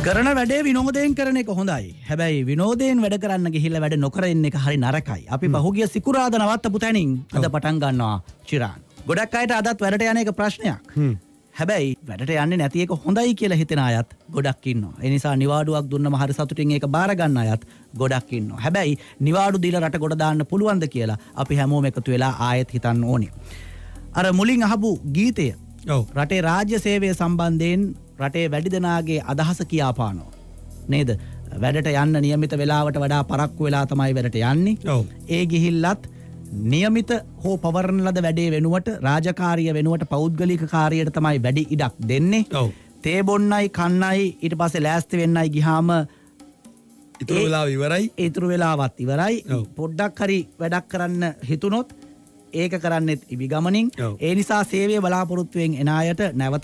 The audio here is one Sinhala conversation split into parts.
කරන වැඩේ විනෝදයෙන් කරන එක හොඳයි. හැබැයි විනෝදයෙන් වැඩ කරන්න ගිහිල්ලා වැඩ නොකර ඉන්න එක හරි නරකයි. අපි පහුගිය සිකුරාදා නවත්තපු තැනින් අද පටන් ගන්නවා චිරාන්. ගොඩක් අයට අදත් වැඩට යන එක ප්‍රශ්නයක්. හැබැයි වැඩට යන්නේ නැති එක හොඳයි කියලා හිතන අයත් ගොඩක් ඉන්නවා. ඒ නිසා නිවාඩුවක් දුන්නම හරි සතුටින් ඒක බාර ගන්න අයත් ගොඩක් ඉන්නවා. හැබැයි නිවාඩු දීලා රට ගොඩ දාන්න පුළුවන්ද කියලා අපි හැමෝම එකතු වෙලා ආයෙත් හිතන්න ඕනේ. අර මුලින් අහපු ගීතය රටේ රාජ්‍ය සේවය සම්බන්ධයෙන් රටේ වැඩි දෙනාගේ අදහස කියාපානවා. නේද? වැඩට යන්න නියමිත වෙලාවට වඩා පරක්කු වෙලා තමයි වැඩට යන්නේ. ඒ ගිහිල්ලත් නියමිත හෝ පවරන ලද වැඩේ වෙනුවට රාජකාරිය වෙනුවට පෞද්ගලික කාර්යයට තමයි වැඩි ඉඩක් දෙන්නේ. තේ බොන්නයි කන්නයි ඊට පස්සේ ලෑස්ති වෙන්නයි ගියාම ඉතුරු වෙලාව ඉවරයි. ඉතුරු වෙලාවත් ඉවරයි. පොඩ්ඩක් හරි වැඩක් කරන්න හිතුනොත් ඒක කරන්නෙත් ඉවිගමනින්. ඒ නිසා සේවය බලාපොරොත්තුවෙන් එන අයට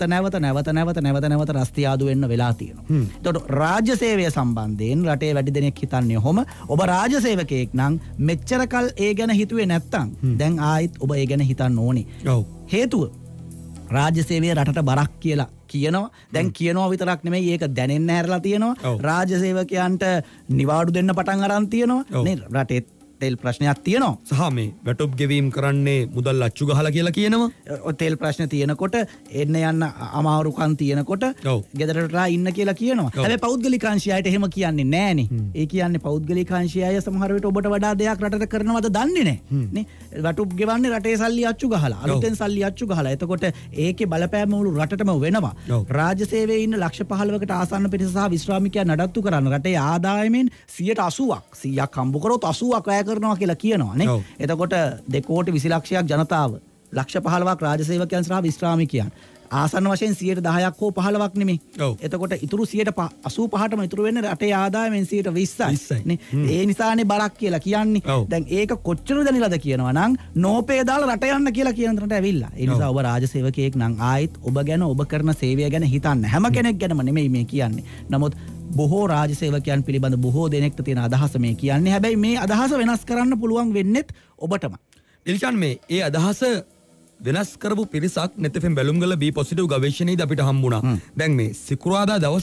නැවත රස්තියාදු වෙන්න වෙලා තියෙනවා. එතකොට රාජ්‍ය සේවය සම්බන්ධයෙන් රටේ වැඩි දෙනෙක් හිතන්නේ ඔහොම. ඔබ රාජ්‍ය සේවකයෙක් නම් මෙච්චර කල් ඒ ගැන හිතුවේ නැත්තම් දැන් ආයිත් ඔබ ඒ ගැන හිතන්න ඕනේ. හේතුව රාජ්‍ය සේවය රටට බරක් කියලා කියනවා. දැන් කියනවා විතරක් නෙමෙයි ඒක දැනෙන්න හැරලා තියෙනවා. රාජ්‍ය සේවකයන්ට නිවාඩු දෙන්න පටන් අරන් තියෙනවා. නේ රටේ තෙල් ප්‍රශ්නයක් තියෙනවා. සහ මේ වැටොප් ගෙවීම් කරන්නේ මුදල් අච්චු ගහලා කියලා කියනවා. තෙල් ප්‍රශ්න තියෙනකොට එන්න යන්න අමාරුකම් තියෙනකොට ගෙදරට ඉන්න කියලා කියනවා. හැබැයි පෞද්ගලික අංශයයට එහෙම කියන්නේ නෑනේ. ඒ කියන්නේ පෞද්ගලික අංශය සමහර විට ඔබට වඩා දෙයක් රටට කරනවද දන්නේ නෑ. නේ වැටොප් ගෙවන්නේ රටේ සල්ලි අච්චු ගහලා. අලුතෙන් සල්ලි අච්චු ගහලා. එතකොට ඒකේ බලපෑම මුළු රටටම වෙනවා. රාජ්‍ය සේවයේ ඉන්න ලක්ෂ 15කට ආසන්න පිරිස සහ විශ්‍රාමිකයන් නඩත්තු කරන රටේ ආදායමෙන් 180ක් හම්බ කරොත් 80ක් වැය කරනවා කියලා කියනවා නේ. එතකොට 2 කෝටි 20 ලක්ෂයක් ජනතාව ලක්ෂ 15ක් රාජ්‍ය සේවකයන් සහ විශ්‍රාමිකයන් ආසන්න වශයෙන් 10%ක් හෝ 15ක් නෙමෙයි. එතකොට ඉතුරු 85%ටම ඉතුරු වෙන්නේ රටේ ආදායමෙන් 20%යි නේ. ඒ නිසානේ බරක් කියලා කියන්නේ. දැන් ඒක කොච්චර දැනිලාද කියනවා නම් නෝපේ දාලා රට යන්න කියලා කියන තරමට ඇවිල්ලා. ඒ නිසා ඔබ රාජ්‍ය සේවකයෙක් නම් ආයෙත් ඔබ ගැන ඔබ කරන සේවය ගැන හිතන්න. හැම කෙනෙක් ගැනම නෙමෙයි මේ කියන්නේ. නමුත් බොහෝ රාජ්‍ය සේවකයන් පිළිබඳ බොහෝ දෙනෙක්ට තියෙන අදහස මේ කියන්නේ. හැබැයි මේ අදහස වෙනස් කරන්න පුළුවන් වෙන්නේත් ඔබටම. එලිෂාන් මේ ඒ අදහස වෙනස් කරපු පිරිසක් නෙතෙෆෙන් බැලුම්ගල බී පොසිටිව් ගවේෂණයේදී අපිට හම්බුණා. දැන් මේ සිකුරාදා දවස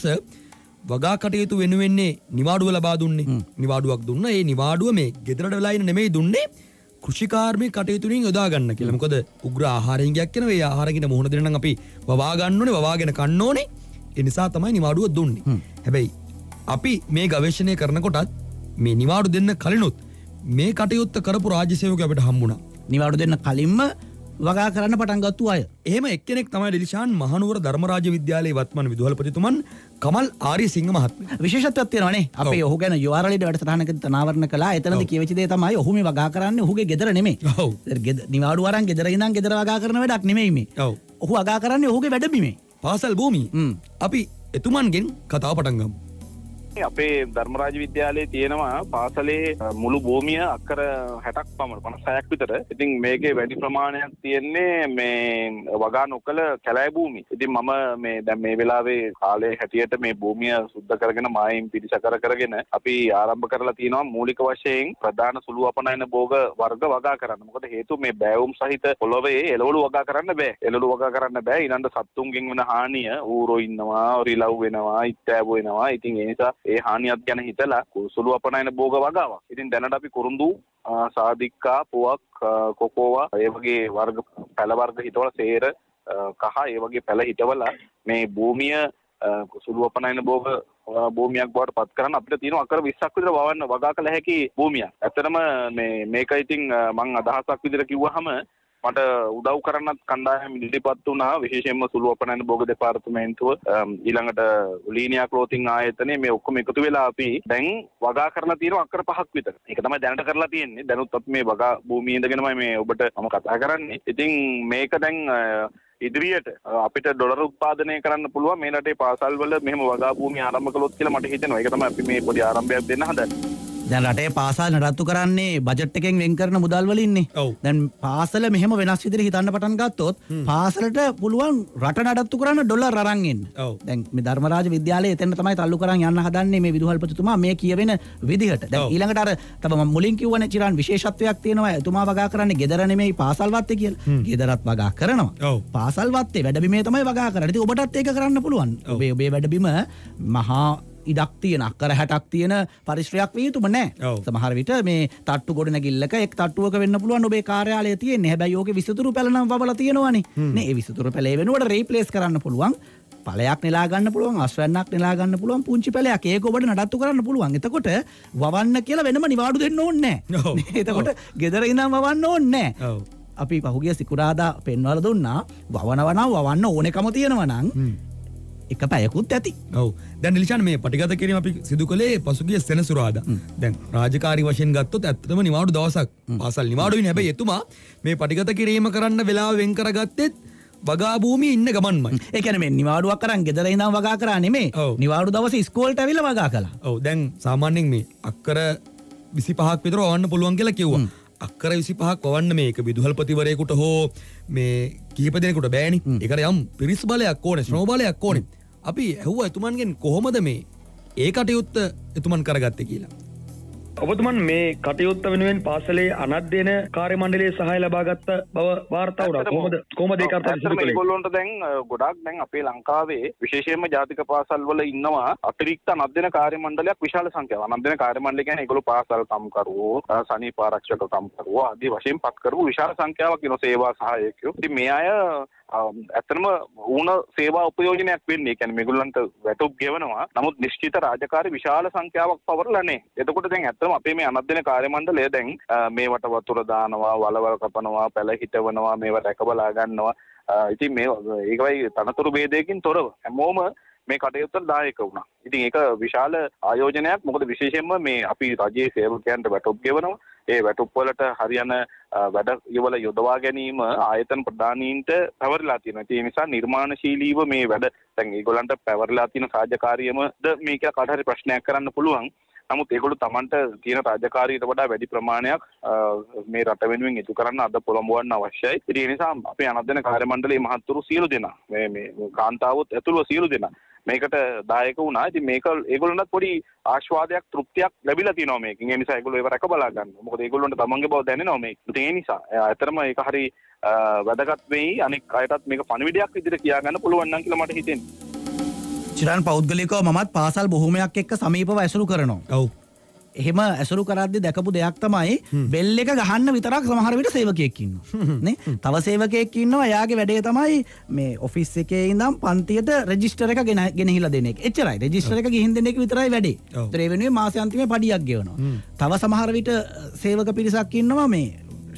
වගා කටයුතු වෙනුවෙන්නේ නිවාඩුව ලබා දුන්නේ. නිවාඩුවක් දුන්නා. ඒ නිවාඩුව මේ ගෙදරට වෙලා ඉන්න නෙමෙයි දුන්නේ. කෘෂිකාර්මික කටයුතු වලින් යොදා ගන්න කියලා. මොකද උග්‍ර ආහාරයෙන් ගියක් වෙනවා. ඒ ආහාරකින් මුහුණ දෙන්න නම් අපි වවා ගන්න ඕනේ, වවාගෙන කන්න ඕනේ. ඒ නිසා තමයි නිවාඩුව දුන්නේ. හැබැයි අපි මේ ගවේෂණය කරනකොටත් මේ නිවාඩු දෙන්න කලිනුත් මේ කටයුත්ත කරපු රාජ්‍ය සේවකයෝ අපිට හම්බුණා. නිවාඩු දෙන්න කලින්ම වගා කරන්න පටන් ගත්තු අය. එහෙම එක්කෙනෙක් තමයි ඩෙලිෂාන් මහනුවර ධර්මරාජ විද්‍යාලයේ වත්මන් විදුහල්පතිතුමන් කමල් ආරියසිංහ මහත්මයා. විශේෂත්වයක් තියෙනවානේ. අපි ඔහු ගැන යුආරඑල් වැඩසටහනකදී තනාවරණ කළා. එතනදී කියවිච්ච දේ තමයි ඔහු මේ වගා කරන්නේ ඔහුගේ ගෙදර නෙමෙයි. නිවාඩු අරන් ගෙදර ඉඳන් ගෙදර වගා කරන වැඩක් නෙමෙයි මේ. ඔහු වගා කරන්නේ ඔහුගේ වැඩබිමේ. පාසල් භූමිය. අපි එතුමන්ගෙන් කතාව පටන් ගමු. අපේ ධර්මරාජ විද්‍යාලයේ තියෙනවා පාසලේ මුළු භූමිය අක්කර 60ක් පමණ 56ක් විතර. ඉතින් මේකේ වැඩි ප්‍රමාණයක් තියෙන්නේ මේ වගා නොකළ කැලෑ භූමිය. ඉතින් මම මේ දැන් මේ වෙලාවේ කාලේ හැටියට මේ භූමිය සුද්ධ කරගෙන මායිම් පිරිසකර කරගෙන අපි ආරම්භ කරලා තියෙනවා මූලික වශයෙන් ප්‍රධාන සුළු අපනයන භෝග වර්ග වගා කරන්න. මොකද හේතුව මේ බෑවුම් සහිත පොළොවේ එළවලු වගා කරන්න බෑ. එළවලු වගා කරන්න බෑ. ඊළඟ සත්තුන්ගෙන් වෙන හානිය ඌරෝ ඉන්නවා, රිලව් වෙනවා, ඉත්තෑබු වෙනවා. ඉතින් ඒ නිසා ඒ හානියත් ගැන හිතලා සුළු අපනයන භෝග වගාවක්. ඉතින් දැනට අපි කුරුඳු, සාදික්කා, පුවක්, කොකෝවා ඒ වගේ වර්ග පැල වර්ග හිතවල සේර, කහ ඒ වගේ පැල හිතවල මේ භූමිය සුළු අපනයන භෝග භූමියක් බවට පත් කරන්න අපිට තියෙනවා අකර 20ක් විතර වවන්න වගා කළ හැකි භූමියක්. ඇත්තටම මේක ඉතින් මම අදහසක් විදිහට කිව්වහම මට උදව් කරන්නත් කණ්ඩායම ඉදිරිපත් වුණා. විශේෂයෙන්ම සුළු අපනයන භෝග දෙපාර්තමේන්තුව ඊළඟට ලීනියා ක්ලෝතින් ආයතනයේ මේ ඔක්කොම එකතු වෙලා අපි දැන් වගා කරලා තියෙනවා අක්කර 5ක් විතර. ඒක තමයි දැනට කරලා තියෙන්නේ. දැනුත් අපි මේ වගා භූමියේ ඉඳගෙනමයි මේ ඔබට මම කතා කරන්නේ. ඉතින් මේක දැන් ඉදිරියට අපිට ඩොලර් උත්පාදනය කරන්න පුළුවන් මේ රටේ පාසල් වල මෙහෙම වගා භූමිය ආරම්භ කළොත් කියලා මට හිතෙනවා. ඒක තමයි අපි මේ පොඩි ආරම්භයක් දෙන්න හදන්නේ. දැන් රටේ පාසල් නඩත්තු කරන්නේ බජට් එකෙන් වෙන් කරන මුදල් වලින්නේ. දැන් පාසල මෙහෙම වෙනස් විදිහට හිතන්න පටන් ගත්තොත් පාසලට පුළුවන් රට නඩත්තු කරන්න ඩොලර් අරන් එන්න. දැන් මේ ධර්මරාජ විද්‍යාලයේ එතන තමයි තල්ලු කරන් යන්න හදන්නේ මේ විදුහල්පතිතුමා මේ කියවෙන විදිහට. දැන් ඊළඟට අර තව මම මුලින් කිව්වනේ චිරාන් විශේෂත්වයක් තියෙනවා. එතුමා වගා කරන්නේ ගෙදර නෙමෙයි පාසල් වත්තේ කියලා. ගෙදරත් වගා කරනවා. පාසල් වත්තේ වැඩබිමේ තමයි වගා කරන්නේ. ඉතින් ඔබටත් ඒක කරන්න පුළුවන්. ඔබේ වැඩබිම මහා ඉඩක් තියෙන අක්කර 60ක් තියෙන පරිශ්‍රයක් විය යුතුම නැහැ. සමහර විට මේ තට්ටු ගොඩනැගිල්ලක එක් තට්ටුවක වෙන්න පුළුවන් ඔබේ කාර්යාලය තියෙන්නේ. හැබැයි ඕකේ විසිතුරු පැල නම් වවලා තියෙනවනේ. නේ ඒ විසිතුරු පැලේ වෙනුවට රීප්ලේස් කරන්න පුළුවන්. පළයක් නෙලා ගන්න පුළුවන්, අස්වැන්නක් නෙලා ගන්න පුළුවන් පුංචි පැලයක්. ඒක ඔබට නඩත්තු කරන්න පුළුවන්. එතකොට වවන්න කියලා වෙනම නිවාඩු දෙන්න ඕනේ නැහැ. එතකොට ගෙදර ඉඳන් වවන්න ඕනේ නැහැ. අපි පහුගිය සිකුරාදා පෙන්වලා දුන්නා වවන්න ඕනෙකම තියෙනවා නම් එක පැයකුත් ඇති. ඔව්. දැන් නිලිෂාන් මේ පටිගත කිරීම අපි සිදු කළේ පසුගිය සෙනසුරාදා. දැන් රාජකාරී වශයෙන් ගත්තොත් ඇත්තටම නිවාඩු දවසක්. පාසල් නිවාඩු වෙන්නේ. හැබැයි එතුමා මේ පටිගත කිරීම කරන්න වෙලාව වෙන් කරගත්තෙත් වගා භූමියේ ඉන්න ගමන්මයි. ඒ කියන්නේ මේ නිවාඩුවක් කරන් ගෙදර ඉඳන් වගා කරා නෙමෙයි. නිවාඩු දවසේ ඉස්කෝලේට ඇවිල්ලා වගා කළා. ඔව්. දැන් සාමාන්‍යයෙන් මේ අක්කර 25ක් විතර වවන්න පුළුවන් කියලා කිව්වා. අක්කර 25ක් වවන්න මේක විදුහල්පතිවරයෙකුට හෝ මේ කිහිප දෙනෙකුට බෑනේ. ඒකට යම් පිරිස් බලයක් ඕනේ, ශ්‍රම බලයක් ඕනේ. අපි ඇහුවා එතුමන්ගෙන් කොහොමද මේ ඒ කටයුත්ත එතුමන් කරගත්තේ කියලා. ඔබතුමන් මේ කටයුත්ත වෙනුවෙන් පාසලේ අනධ්‍යයන කාර්ය මණ්ඩලයේ සහාය ලබාගත්ත බව වාර්තා වුණා. කොහොමද ඒ කර්තව්‍ය සිදු කළේ? ඒගොල්ලොන්ට දැන් ගොඩක් දැන් අපේ ලංකාවේ විශේෂයෙන්ම ජාතික පාසල් වල ඉන්නවා අතිරික්ත අනධ්‍යයන කාර්ය මණ්ඩලයක් විශාල සංඛ්‍යාවක්. අනධ්‍යයන කාර්ය මණ්ඩලය කියන්නේ ඒගොල්ලෝ පාසල් කම්කරුවෝ, සනීප ආරක්ෂක කම්කරුවෝ ආදී වශයෙන් පත් කරපු විශාල සංඛ්‍යාවක් ඉන්න සේවා සහායකයෝ. ඉතින් මේ අය ඇත්තටම ඌන සේවා උපයෝජනයක් වෙන්නේ. ඒ කියන්නේ මේගොල්ලන්ට වැටුප් ගෙවනවා. නමුත් නිශ්චිත රාජකාරී විශාල සංඛ්‍යාවක් පවරලා නැහැ. එතකොට දැන් ඇත්තටම අපේ මේ අනධ්‍යයන කාර්ය මණ්ඩලය දැන් මේවට වතුර දානවා, වලවල් කපනවා, පැල හිටවනවා, මේවා රැක බලා ගන්නවා. ඉතින් මේ ඒකයි තනතුරු ભેදයකින් තොරව හැමෝම මේ කටයුත්තට දායක වුණා. ඉතින් ඒක විශාල ආයෝජනයක්. මොකද විශේෂයෙන්ම මේ අපි රජයේ සේවකයන්ට වැටුප් ගෙවනවා. ඒ වැටුප් වලට හරියන වැඩ යවල යොදවා ගැනීම ආයතන ප්‍රධානීන්ට පැවරලා තියෙනවා. ඒ නිසා නිර්මාණශීලීව මේ වැඩ දැන් ඒගොල්ලන්ට පැවරලා තියෙන සාජකාරියමද මේක කාට හරි ප්‍රශ්නයක් කරන්න පුළුවන්. නමුත් ඒගොල්ලෝ Tamanට තියෙන රාජකාරියට වඩා වැඩි ප්‍රමාණයක් මේ රට වෙනුවෙන් ඉටු කරන්න අද පොළඹවන්න අවශ්‍යයි. ඒ නිසා අපේ අනධ්‍යයන කාර්ය මණ්ඩලයේ මහත්තුරු සියලු දෙනා මේ කාන්තාවොත් ඇතුළුව සියලු දෙනා මේකට දායක වුණා. ඉතින් මේක ඒගොල්ලන්ට පොඩි ආශ්වාදයක් තෘප්තියක් ලැබිලා තියෙනවා මේකෙන්. ඒ නිසා ඒගොල්ලෝ ඒව රැක බලා ගන්නවා. මොකද ඒගොල්ලන්ට තමන්ගේ බව දැනෙනවා මේක. ඒ නිසා ඇත්තටම ඒක හරි වැදගත් වෙයි. අනික් අයටත් මේක පණිවිඩයක් විදිහට කියා ගන්න පුළුවන් නම් කියලා මට හිතෙනවා. චිරාන් පෞද්ගලිකව මමත් පාසල් බොහොමයක් එක්ක සමීපව ඇසුරු කරනවා. ඔව්. එහෙම ඇසුරු කරද්දී දැකපු දෙයක් තමයි බෙල් එක ගහන්න විතරක් සමහර විට සේවකයෙක් ඉන්නවා. නේ? තව සේවකයෙක් ඉන්නවා. එයාගේ වැඩේ තමයි මේ ඔෆිස් එකේ ඉඳන් පන්තියට රෙජිස්ටර් එක ගෙනහිලා දෙන එක. එච්චරයි. රෙජිස්ටර් එක ගිහින් දෙන එක විතරයි වැඩේ. ඒතර ඒ වෙනුවෙන් මාසාන්තිමේ පඩියක් ගෙවනවා. තව සමහර විට සේවක පිරිසක් ඉන්නවා මේ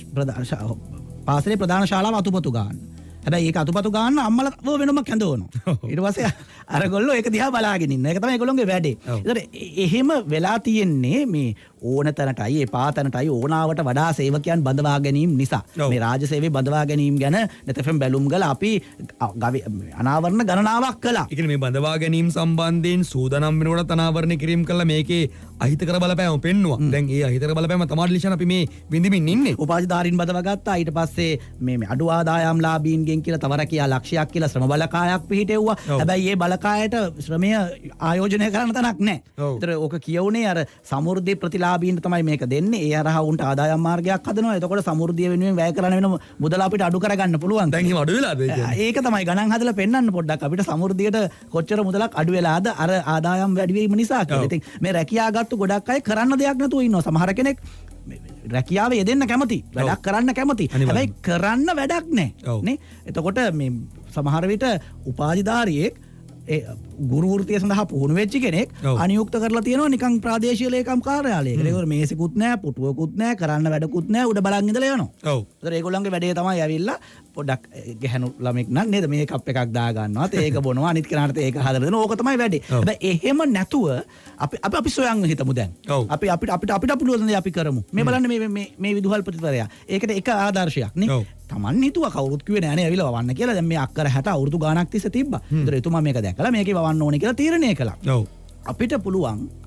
පාසලේ ප්‍රධාන ශාලාව අතුපතු ගන්න. හැබැයි ඒක අතුපතු ගන්න අම්මලා වෙනම කැඳවනවා. ඊට පස්සේ අරගොල්ලෝ ඒක දිහා බලාගෙන ඉන්න. ඒක තමයි ඒගොල්ලෝගේ වැඩේ. ඒතර එහෙම වෙලා තියෙන්නේ මේ ඕන තැනටයි එපා තැනටයි ඕනාවට වඩා සේවකයන් බඳවා ගැනීම නිසා. මේ රාජ්‍ය සේවයේ බඳවා ගැනීම ගැන NETFM බැලුම්ගල අපි අනාවරණ ගණනාවක් කළා. ඒ කියන්නේ මේ බඳවා ගැනීම සම්බන්ධයෙන් සූදානම් වෙනකොට අනාවරණ කිරීම කළා මේකේ අහිතකර බලපෑම පෙන්නවා. දැන් ඒ අහිතකර බලපෑම තමයි ලිෂන් අපි මේ විඳින්මින් ඉන්නේ. උපාධිධාරීන් බඳවා ගත්තා. ඊට පස්සේ මේ අඩු ආදායම් ලාභීන්ගෙන් කියලා තව රැකියා ලක්ෂයක් කියලා ශ්‍රම බලකායක් පිහිටෙව්වා. හැබැයි මේ බලකායට ශ්‍රමය ආයෝජනය කරන්න තැනක් නැහැ. ඒතර ඕක කියවුනේ අර සමෘද්ධි ප්‍රතිලාභීන්ට තමයි මේක දෙන්නේ. ඒ අරහා උන්ට ආදායම් මාර්ගයක් හදනවා. එතකොට සමෘද්ධිය වෙනුවෙන් වැය කරන්න වෙන මුදල අපිට අඩු කරගන්න පුළුවන්. දැන් එහෙම අඩු වෙලාද? ඒක තමයි ගණන් හදලා පෙන්නන්න පොඩ්ඩක් අපිට සමෘද්ධියට කොච්චර මුදලක් අඩු වෙලාද අර ආදායම් වැඩි වීම නිසා කියලා. ඉතින් මේ රැකියා ගත්ත ගොඩක් අය කරන්න දෙයක් නැතුව ඉන්නවා. සමහර කෙනෙක් රැකියාව යෙදෙන්න කැමති, වැඩක් කරන්න කැමති. හැබැයි කරන්න වැඩක් නැහැ නේ. එතකොට මේ සමහර විට උපාධිධාරියෙක් ඒ ගුරු වෘත්තිය සඳහා පුහුණු වෙච්ච කෙනෙක් අනියුක්ත කරලා තියෙනවා නිකන් ප්‍රාදේශීය ලේකම් කාර්යාලයකට. ඒගොල්ලෝ මේසෙකුත් නැහැ, පුටුවකුත් නැහැ, කරන්න වැඩකුත් නැහැ, උඩ බලන් ඉඳලා යනවා. ඔව්. ඒතර ඒගොල්ලන්ගේ වැඩේ තමයි ඇවිල්ලා පොඩ්ඩක් ගැහණු ළමෙක් නම් නේද මේකප් එකක් දා ගන්නවා, තේක බොනවා, අනිත් කෙනාට ඒක හදලා දෙනවා. ඕක තමයි වැඩේ. හැබැයි එහෙම නැතුව අපි සොයන් හිතමු දැන්. අපිට පුළුවන් දේ අපි කරමු. මේ බලන්න මේ විදුහල්පතිවරයා. ඒකට එක ආදර්ශයක් නේ. තමන් හිතුවා කවුරුත් කිව්වේ නෑනේ ඇවිල්ලා වවන්න කියලා. දැන් මේ අක්කර 60 අවුරුදු ගාණක් තිස්සේ තිබ්බා. ඒතර එතුමා මේක දැකලා මේකේ වවන්න ඕනේ කියලා තීරණය කළා. ඔව්. අපිට පුළුවන්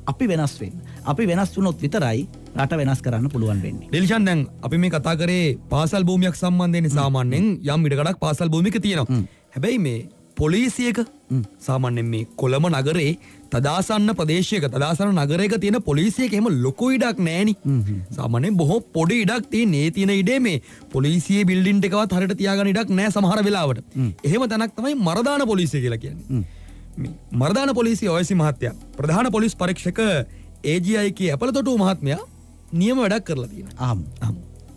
අපි වෙනස් වෙන්න. අපි වෙනස් වුණොත් විතරයි රට වෙනස් කරන්න පුළුවන් වෙන්නේ. ඩිල්ෂන් දැන් අපි මේ කතා කරේ පාසල් භූමියක් සම්බන්ධයෙන් සාමාන්‍යයෙන් යම් ඉඩකඩක් පාසල් භූමියක තියෙනවා. හැබැයි මේ පොලිසියක සාමාන්‍යයෙන් මේ කොළඹ නගරේ තදාසන්න ප්‍රදේශයක තදාසන්න නගරයක තියෙන පොලිසියක එහෙම ලොකු ඉඩක් නෑනේ. සාමාන්‍යයෙන් බොහෝ පොඩි ඉඩක් තියෙන්නේ. ඒ තියෙන ඉඩේ මේ පොලිසියේ බිල්ඩින් එකවත් හරියට තියාගන්න ඉඩක් නෑ සමහර වෙලාවට. එහෙම තැනක් තමයි මරදාන පොලිසිය කියලා කියන්නේ. මේ මරදාන පොලිසිය ඔයසි මහත්තයා ප්‍රධාන පොලිස් පරීක්ෂක AGI කී අපලතොටුව මහත්මයා නියම වැඩක් කරලා තියෙනවා.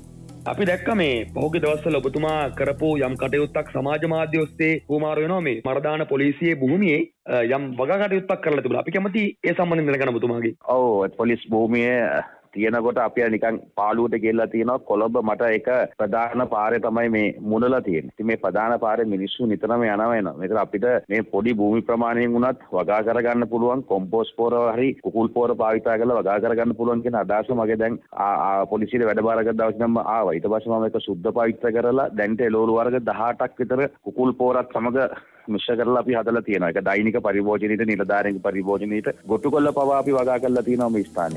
අපි දැක්ක මේ පහුගිය දවස්වල ඔබතුමා කරපු යම් කටයුත්තක් සමාජ මාධ්‍ය ඔස්සේ හුවමාරු වෙනවා මේ මරදාන පොලිසියේ භූමියේ යම් වගා කටයුත්තක් කරලා තිබුණා. අපි කැමති ඒ සම්බන්ධයෙන් දැනගන්න ඔබතුමාගේ. ඔව් පොලිස් භූමියේ තියෙනකොට අපි නිකන් පාළුවට ගෙල්ලා තියෙනවා. කොළඹ මට එක ප්‍රධාන පාරේ තමයි මේ මුනලා තියෙන්නේ. ඉතින් මේ ප්‍රධාන පාරේ මිනිස්සු නිතරම යනවා එනවා. මේක අපිට මේ පොඩි භූමි ප්‍රමාණයෙන් වුණත් වගා කරගන්න පුළුවන් කොම්පෝස්ට් පොර හරි කුකුල් පොර භාවිතා කරලා වගා කරගන්න පුළුවන් කියන අදහස මගේ දැන් පොලිසියට වැඩ බාරගත් දවසේ නම් ආවා. ඊට පස්සේ මම ඒක සුද්ධ පවිත්‍ර කරලා දැන්ට එළවලු වර්ග 18ක් විතර කුකුල් පොරත් සමග මිශ්‍ර කරලා අපි හදලා තියෙනවා. ඒක දෛනික පරිභෝජනයේට නිලධාරීන්ගේ පරිභෝජනයේට ගොටු කොල්ල පවා අපි වගා කරලා තියෙනවා මේ ස්ථානේ.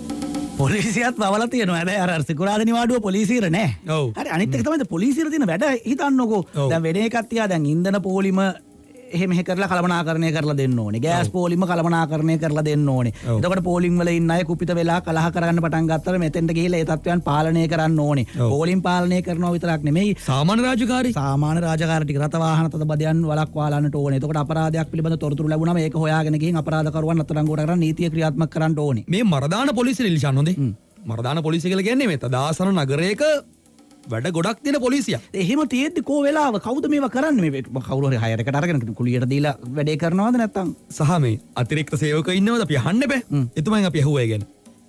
පොලිසියත් පවලා තියෙනවා. හැබැයි අර සිකුරාදා නිවාඩුව පොලිසියට නෑ. හරි අනිත් එක තමයි පොලිසියට තියෙන වැඩ හිතන්නකෝ. දැන් වෙන එකක් තියා දැන් ඉන්ධන පොලිම එහෙම කරලා කළමනාකරණය කරලා දෙන්න ඕනේ. ගෑස් පොලිම කළමනාකරණය කරලා දෙන්න ඕනේ. එතකොට පොලිම් වල ඉන්න අය කුපිත වෙලා කලහ කරන්න පටන් ගත්තම මෙතෙන්ට ගිහිල්ලා ඒ තත්ත්වයන් පාලනය කරන්න ඕනේ. පොලිම් පාලනය කරනවා විතරක් නෙමෙයි සාමාන්‍ය රාජකාරී ටික රට වාහන තද බදයන් වළක්වාලන්නට ඕනේ. එතකොට අපරාධයක් පිළිබඳ තොරතුරු ලැබුණාම ඒක හොයාගෙන ගිහින් අපරාධකරුවන් අත්අඩංගුවට කරන් නීතිය ක්‍රියාත්මක කරන්න ඕනේ. මේ මරදාන පොලිසිය නිල්ෂන් හොඳේ. මරදාන පොලිසිය කියලා කියන්නේ මේ තදාසන නගරයක වැඩ ගොඩක් තියෙන පොලිසිය. එහෙම තියෙද්දි කෝ වෙලාව කවුද මේවා කරන්නේ? මේ කවුරු හරි හයරකට අරගෙන කුලියට දීලා වැඩේ කරනවද නැත්නම් සහ මේ අතිරික්ත සේවකයෝ ඉන්නවද? අපි අහන්න බෑ. එතුමන් අපි අහුවා ඒ ගැන.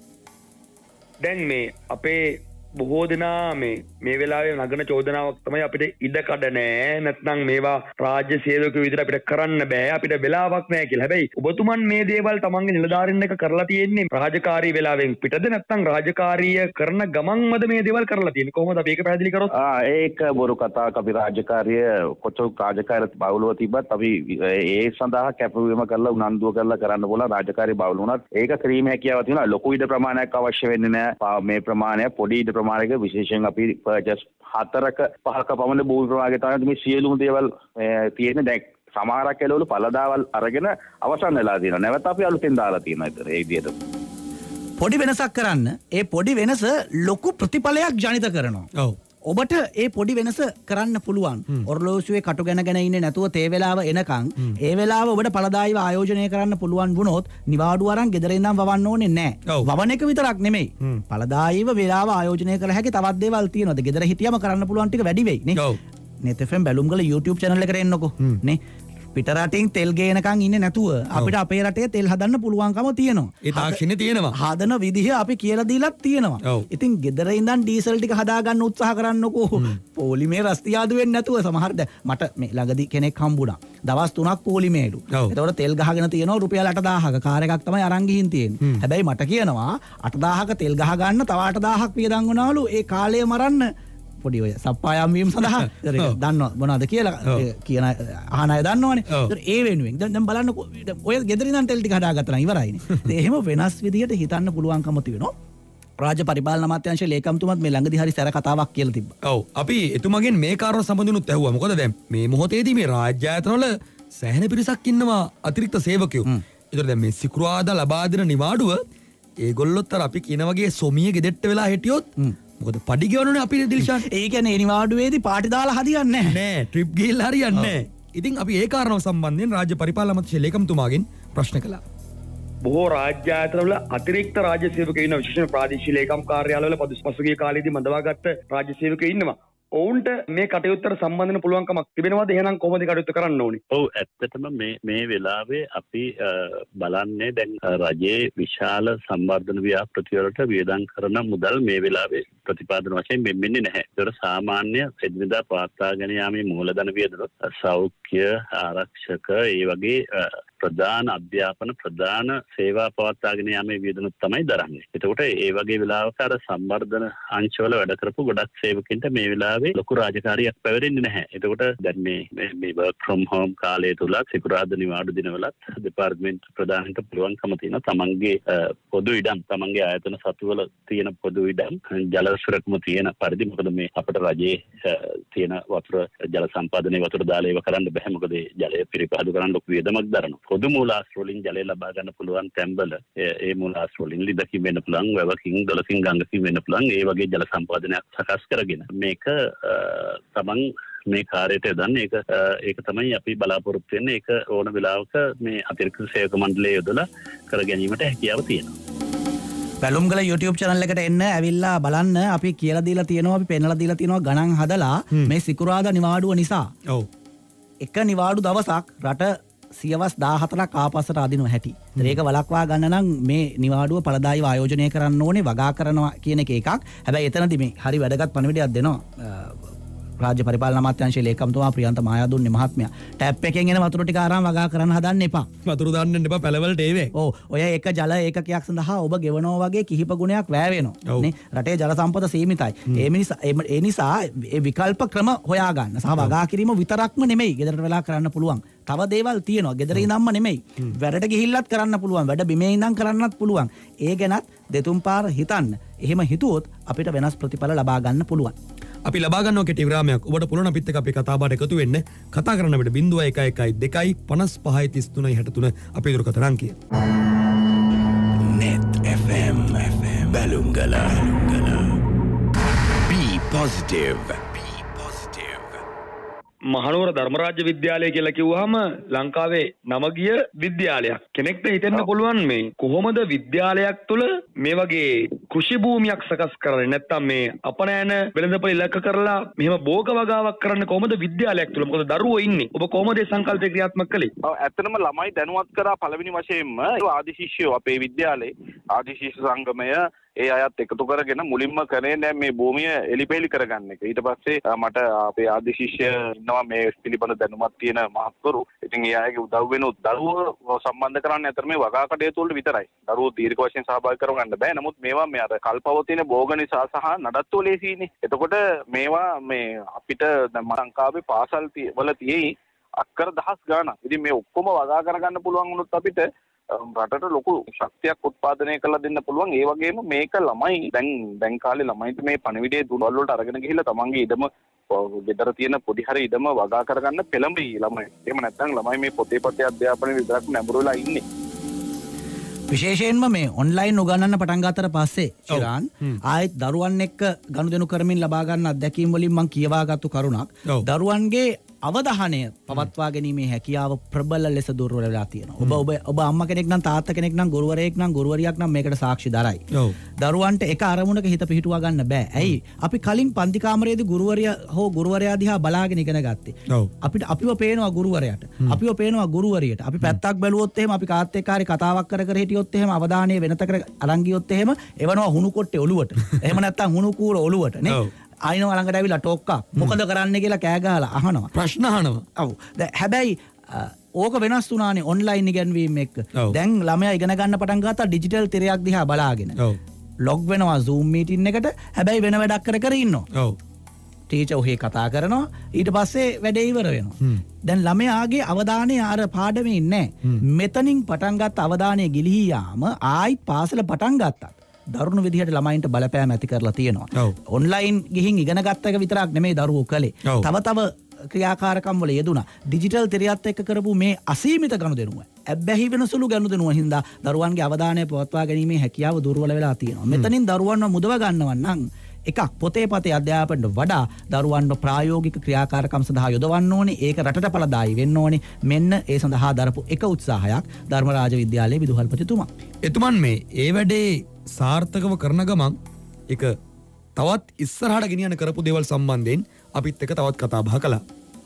දැන් මේ අපේ බොහෝ දෙනා මේ වෙලාවේ නගන චෝදනාවක් තමයි අපිට ඉඩකඩ නෑ නැත්නම් මේවා රාජ්‍ය සේවකයෝ විදිහට අපිට කරන්න බෑ අපිට වෙලාවක් නෑ කියලා. හැබැයි ඔබතුමන් මේ දේවල් තමන්ගේ නිලධාරීන් එක කරලා තියෙන්නේ රාජකාරී වෙලාවෙන් පිටද නැත්නම් රාජකාරීය කරන ගමන්මද මේ දේවල් කරලා තියෙන්නේ? කොහොමද අපි ඒක පැහැදිලි කරොත්? ඒක බොරු කතාවක්. අපි රාජකාරිය කොච්චර රාජකාරියත් බහුලව තිබ්බත් අපි ඒ සඳහා කැපවීම කරලා උනන්දුව කරලා කරන්න පුළුවන්. රාජකාරිය බහුල වුණත් ඒක ක්‍රීම හැකියාවක් තියෙනවා. ලොකු ඉඩ ප්‍රමාණයක් අවශ්‍ය වෙන්නේ නෑ. මේ ප්‍රමාණය පොඩි ඉඩ ප්‍රමාණයක විශේෂයෙන් අපි පර්චස් 4ක 5ක පමණ භූමි ප්‍රමාණයක තමයි මේ සියලුම දේවල් තියෙන්නේ. දැන් සමහරක් එළවලු පළදාවල් අරගෙන අවසන් වෙලා තියෙනවා. නැවත අපි අලුතෙන් දාලා තියෙනවා. ඒ විදිහට පොඩි වෙනසක් කරන්න ඒ පොඩි වෙනස ලොකු ප්‍රතිඵලයක් ජනිත කරනවා. ඔව්. ඔබට ඒ පොඩි වෙනස කරන්න පුළුවන්. ඔර්ලෝසුවේ කටු ගැනගෙන ඉන්නේ නැතුව තේ වෙලාව එනකන් ඒ වෙලාව ඔබට පළදායිව ආයෝජනය කරන්න පුළුවන් වුණොත් නිවාඩු අරන් ගෙදර ඉඳන් වවන්න ඕනේ නැහැ. වවන එක විතරක් නෙමෙයි. පළදායිව වෙලාව ආයෝජනය කළ හැකි තවත් දේවල් තියෙනවා. ගෙදර හිටියම කරන්න පුළුවන් ටික වැඩි වෙයි නේ. net FM බැලුම්ගල YouTube channel එකට එන්නකෝ නේ. පිටරටින් තෙල් ගේනකන් ඉන්නේ නැතුව අපිට අපේ රටේ තෙල් හදන්න පුළුවන්කම තියෙනවා. ඒ තාක්ෂණය තියෙනවා. හදන විදිහ අපි කියලා දීලත් තියෙනවා. ඉතින් ගෙදර ඉඳන් ඩීසල් ටික හදාගන්න උත්සාහ කරන්නකෝ. පොලිමේ රස්තියාදු වෙන්නේ නැතුව සමහර මට මේ ළඟදී කෙනෙක් හම්බුණා. දවස් 3ක් පොලිමේලු. එතකොට තෙල් ගහගෙන තියෙනවා රුපියල් 8000ක කාර් එකක් තමයි අරන් ගිහින් තියෙන්නේ. හැබැයි මට කියනවා 8000ක තෙල් ගහ ගන්න තව 8000ක් වියදම් වුණාලු ඒ කාලය මරන්න. පොඩි ඔය සප්පායම් වීම සඳහා දන්නව මොනවද කියලා කියන අහන අය දන්නවනේ. ඒ වෙනුවෙන් දැන් බලන්නකෝ ඔය ගෙදර ඉඳන් තෙල් ටික හදාගත්තා නම් ඉවරයිනේ. එහෙම වෙනස් විදිහට හිතන්න පුළුවන්කම තියෙනවා. රාජ්‍ය පරිපාලන අමාත්‍යාංශයේ ලේකම්තුමත් මේ ළඟදී හරි සැර කතාවක් කියලා තිබ්බා. ඔව් අපි එතුමගෙන් මේ කාරණා සම්බන්ධනුත් ඇහුවා. මොකද දැන් මේ මොහොතේදී මේ රාජ්‍ය ආයතනවල සෑහෙන පිරිසක් ඉන්නවා අතිරික්ත සේවකයෝ. ඒතර දැන් මේ සිකුරාදා ලබා දෙන නිවාඩුව ඒගොල්ලොත් අර අපි කියන වගේ සොමිය ගෙදෙට්ට වෙලා හිටියොත් මොකද පඩි ගෙවනුනේ අපිට දිල්ෂාන්. ඒ කියන්නේ නිවාඩුවේදී පාටි දාලා හදියන්නේ නෑ. ට්‍රිප් ගිහිල්ලා හරියන්නේ නෑ. ඉතින් අපි ඒ කාරණාව සම්බන්ධයෙන් රාජ්‍ය පරිපාලන අමාත්‍යාංශයේ ලේකම්තුමාගෙන් ප්‍රශ්න කළා. බොහෝ රාජ්‍ය ආයතනවල අතිරික්ත රාජ්‍ය සේවකයෝ ඉන්නවා. විශේෂයෙන් ප්‍රාදේශීය ලේකම් කාර්යාලවල පසුගිය කාලේදී මඳවාගත්ත රාජ්‍ය සේවකයෝ ඉන්නවා. ඔවුන්ට මේ කටයුත්තට සම්බන්ධන පුළුවන්කමක් තිබෙනවද? එහෙනම් කොහොමද කටයුත්ත කරන්න ඕනේ? ඔව් ඇත්තටම මේ වෙලාවේ අපි බලන්නේ දැන් රජයේ විශාල සංවර්ධන ව්‍යාපෘති වලට වියදම් කරන මුදල් මේ වෙලාවේ ප්‍රතිපාදන වශයෙන් මෙන්නේ නැහැ. ඒතර සාමාන්‍ය එදිනදා පවත්වාගෙන යාමේ මූලධන වියදම සෞඛ්‍ය ආරක්ෂක ඒ වගේ ප්‍රධාන අධ්‍යාපන ප්‍රධාන සේවා පවත්වාගෙන යාමේ වියදමක් තමයි දරන්නේ. එතකොට ඒ වගේ වෙලාවක අර සම්වර්ධන අංශවල වැඩ කරපු ගොඩක් සේවකින්ට මේ වෙලාවේ ලොකු රාජකාරියක් පැවරෙන්නේ නැහැ. එතකොට දැන් මේ work from home කාලය තුල සිකුරාදා නිවාඩු දිනවලත් දෙපාර්තමේන්තු ප්‍රධානීන්ට පුළුවන්කම තියෙනවා තමන්ගේ පොදු ඉඩම් තමන්ගේ ආයතන සතුවල තියෙන පොදු ඉඩම් ජල සුරක්ෂම තියෙන පරිදි මොකද මේ අපිට රජයේ තියෙන වතුර ජල සම්පාදනයේ වතුර දාලා ඒව කරන්න බෑ මොකද ජලය පිරිපහදු කරන්න ලොකු වියදමක් දරනවා. පොදු මූලාශ්‍ර වලින් ජලය ලබා ගන්න පුළුවන් තැන්වල ඒ මූලාශ්‍ර වලින් ලිදකින් වෙන්න පුළුවන්, වැවකින්, දොලකින්, ගඟකින් වෙන්න පුළුවන්. ඒ වගේ ජල සම්පාදනයක් සකස් කරගෙන මේක තමන් මේ කාර්යයට යොදන්නේ ඒක තමයි අපි බලාපොරොත්තු වෙන්නේ. ඒක ඕන වෙලාවක මේ අතිරික්ත සේවක මණ්ඩලයේ යොදලා කර ගැනීමට හැකියාව තියෙනවා. බැලුම්ගල YouTube channel එකට එන්න ඇවිල්ලා බලන්න අපි කියලා දීලා තියෙනවා අපි පෙන්නලා දීලා තියෙනවා ගණන් හදලා මේ සිකුරාදා නිවාඩුව නිසා. ඔව්. එක නිවාඩු දවසක් රට සියවස් 14ක් ආපස්සට අදිනව හැටි. ඒක වළක්වා ගන්න නම් මේ නිවාඩුව පළදායිව ආයෝජනය කරන්න ඕනේ වගා කරනවා කියන එක එකක්. හැබැයි එතනදී මේ හරි වැදගත් පණිවිඩයක් දෙනවා. රාජ්‍ය පරිපාලන අමාත්‍යාංශයේ ලේකම්තුමා ප්‍රියන්ත මායාදුන්නේ මහත්මයා ටැප් එකෙන් එන වතුර ටික අරන් වගා කරන්න හදන්න එපා. වතුර දාන්න එපා පැලවලට ඒවේ. ඔව්. ඔය එක ජල ඒකකයක් සඳහා ඔබ ගෙවනවා වගේ කිහිප ගුණයක් වැය වෙනවා. නේ රටේ ජල සම්පත සීමිතයි. ඒ නිසා ඒ විකල්ප ක්‍රම හොයා ගන්න. සහ වගා කිරීම විතරක්ම නෙමෙයි. ගෙදරට වෙලා කරන්න පුළුවන්. තව දේවල් තියෙනවා. ගෙදර ඉඳන්ම නෙමෙයි. වැඩට ගිහිල්ලත් කරන්න පුළුවන්. වැඩ බිමේ ඉඳන් කරන්නත් පුළුවන්. ඒ ගැනත් දෙතුන් පාර හිතන්න. එහෙම හිතුවොත් අපිට වෙනස් ප්‍රතිඵල ලබා ගන්න පුළුවන්. අපි ලබා ගන්නවා කෙටි විරාමයක්. ඔබට පුළුවන් අපිත් එක්ක අපේ කතා බහට එකතු වෙන්න. කතා කරන්න අපිට 0112 55 33 අපේ දුරකථන අංකය. Net FM Belungala. Be positive. Mahanuwara ධර්මරාජ්‍ය විද්‍යාලය කියලා කිව්වහම ලංකාවේ නම ගිය විද්‍යාලයක්. කෙනෙක්ට හිතෙන්න පුළුවන් මේ කොහොමද විද්‍යාලයක් තුළ මේ වගේ කෘෂි භූමියක් සකස් කරන්නේ නැත්නම් මේ අපනෑන වෙළඳපොළ ඉලක්ක කරලා මෙහෙම භෝග වගාවක් කරන්න කොහොමද විද්‍යාලයක් තුළ? මොකද දරුවෝ ඉන්නේ. ඔබ කොහොමද මේ සංකල්පය ක්‍රියාත්මක කළේ? ඔව් ඇත්තටම ළමයි දැනුවත් කරා පළවෙනි වශයෙන්ම ආදි ශිෂ්‍යයෝ අපේ විද්‍යාලයේ ආදි ශිෂ්‍ය සංගමය ඒ අයත් එකතු කරගෙන මුලින්ම කරේ දැන් මේ භූමිය එලිපෙලි කරගන්න එක. ඊට පස්සේ මට අපේ ආදි ශිෂ්‍ය ඉන්නවා මේ පිළිබඳ දැනුමක් තියෙන මහත්වරු. ඉතින් ඒ අයගේ උදව් වෙනුත් දරුවෝ සම්බන්ධ කරන්නේ අතර මේ වගා කටයුතු වල විතරයි. දරුවෝ දීර්ඝ වශයෙන් සහභාගී කරගන්න බෑ. නමුත් මේවා මේ අර කල්පව තියෙන භෝග නිසා සහ නඩත්තු ලේසියිනේ. එතකොට මේවා මේ අපිට දැන් ලංකාවේ පාසල් වල තියෙයි අක්කර දහස් ගාණක්. ඉතින් මේ ඔක්කොම වගා කරගන්න පුළුවන් වුණොත් අපිට රටට ලොකු ශක්තියක් උත්පාදනය කරලා දෙන්න පුළුවන්. ඒ වගේම මේක ළමයි දැන් කාලේ ළමයින්ට මේ පණිවිඩයේ දුරවල් වලට අරගෙන ගිහිල්ලා තමන්ගේ ඉඩම ගෙදර තියෙන පොඩි හරි ඉඩම වගා කරගන්න පෙළඹෙයි ළමයි. එහෙම නැත්නම් ළමයි මේ පොතේ අධ්‍යාපනයේ විතරක් නැඹුරු වෙලා ඉන්නේ. විශේෂයෙන්ම මේ ඔන්ලයින් උගන්වන්න පටන් ගත්තට පස්සේ චිරාන් ආයෙත් දරුවන් එක්ක ගනුදෙනු කරමින් ලබා ගන්න අත්දැකීම් වලින් මම කියවාගත්තු කරුණක් දරුවන්ගේ අවධානය පවත්වා ගැනීමේ හැකියාව ප්‍රබල ලෙස දුර්වල වෙලා තියෙනවා. ඔබ අම්මා කෙනෙක් නම් තාත්තා කෙනෙක් නම් ගුරුවරයෙක් නම් ගුරුවරියක් නම් මේකට සාක්ෂි දරයි. දරුවන්ට එක අරමුණක හිත පිහිටුවා ගන්න බෑ. ඇයි? අපි කලින් පන්ති කාමරයේදී ගුරුවරියා හෝ ගුරුවරයා දිහා බලාගෙන ඉගෙන ගත්තේ. අපිට අපිව පේනවා ගුරුවරයාට. අපිව පේනවා ගුරුවරියට. අපි පැත්තක් බැලුවොත් එහෙම අපි කාත් එක්ක හරි කතාවක් කර කර හිටියොත් එහෙම අවධානය වෙනතකට අරන් ගියොත් එහෙම එවනවා හුණු කොට්ටේ ඔලුවට. එහෙම නැත්නම් හුණු කූර ඔලුවට නේ. ආයිනව ළඟට ඇවිල්ලා ටෝක්කා මොකද කරන්න කියලා කෑ ගහලා අහනවා. ප්‍රශ්න අහනවා. ඔව්. හැබැයි ඕක වෙනස් වුණානේ ඔන්ලයින් ඉගෙනවීම එක්ක. දැන් ළමයා ඉගෙන ගන්න පටන් ගත්තා ඩිජිටල් තිරයක් දිහා බලාගෙන. ලොග් වෙනවා Zoom මීටින් එකට. හැබැයි වෙන වැඩක් කර කර ඉන්නවා. ඔව්. ටීචර් ඔහේ කතා කරනවා. ඊට පස්සේ වැඩේ ඉවර වෙනවා. දැන් ළමයාගේ අවධානය අර පාඩමේ නැහැ. මෙතනින් පටන් ගත්ත අවධානය ගිලිහී යාම ආයිත් පාසල පටන් ගත්තා. දරුණු විදිහට ළමයින්ට බලපෑම ඇති කරලා තියෙනවා. ඔන්ලයින් ගිහින් ඉගෙන ගත්ත එක විතරක් නෙමෙයි දරුවෝ කළේ. තව ක්‍රියාකාරකම් වල යෙදුණා. ඩිජිටල් තිරයත් එක්ක කරපු මේ අසීමිත ගනුදෙනුව ඇබ්බැහි වෙන සුළු ගනුදෙනුව හින්දා දරුවන්ගේ අවධානය පවත්වා ගැනීමේ හැකියාව දුර්වල වෙලා තියෙනවා. මෙතනින් දරුවන්ව මුදව ගන්නවන් නම් එකක් පොතේ පතේ අධ්‍යාපනයට වඩා දරුවන්ව ප්‍රායෝගික ක්‍රියාකාරකම් සඳහා යොදවන්න ඕනේ. ඒක රටට පළදායි වෙන්න ඕනේ. මෙන්න ඒ සඳහා දරපු එක උත්සාහයක් ධර්මරාජ විද්‍යාලයේ විදුහල්පතිතුමා. එතුමන් මේ ඒ වැඩේ සාර්ථකව කරන ගමන් එක තවත් ඉස්සරහට ගෙනියන්න කරපු දේවල් සම්බන්ධයෙන් අපිත් එක්ක තවත් කතා බහ කළා.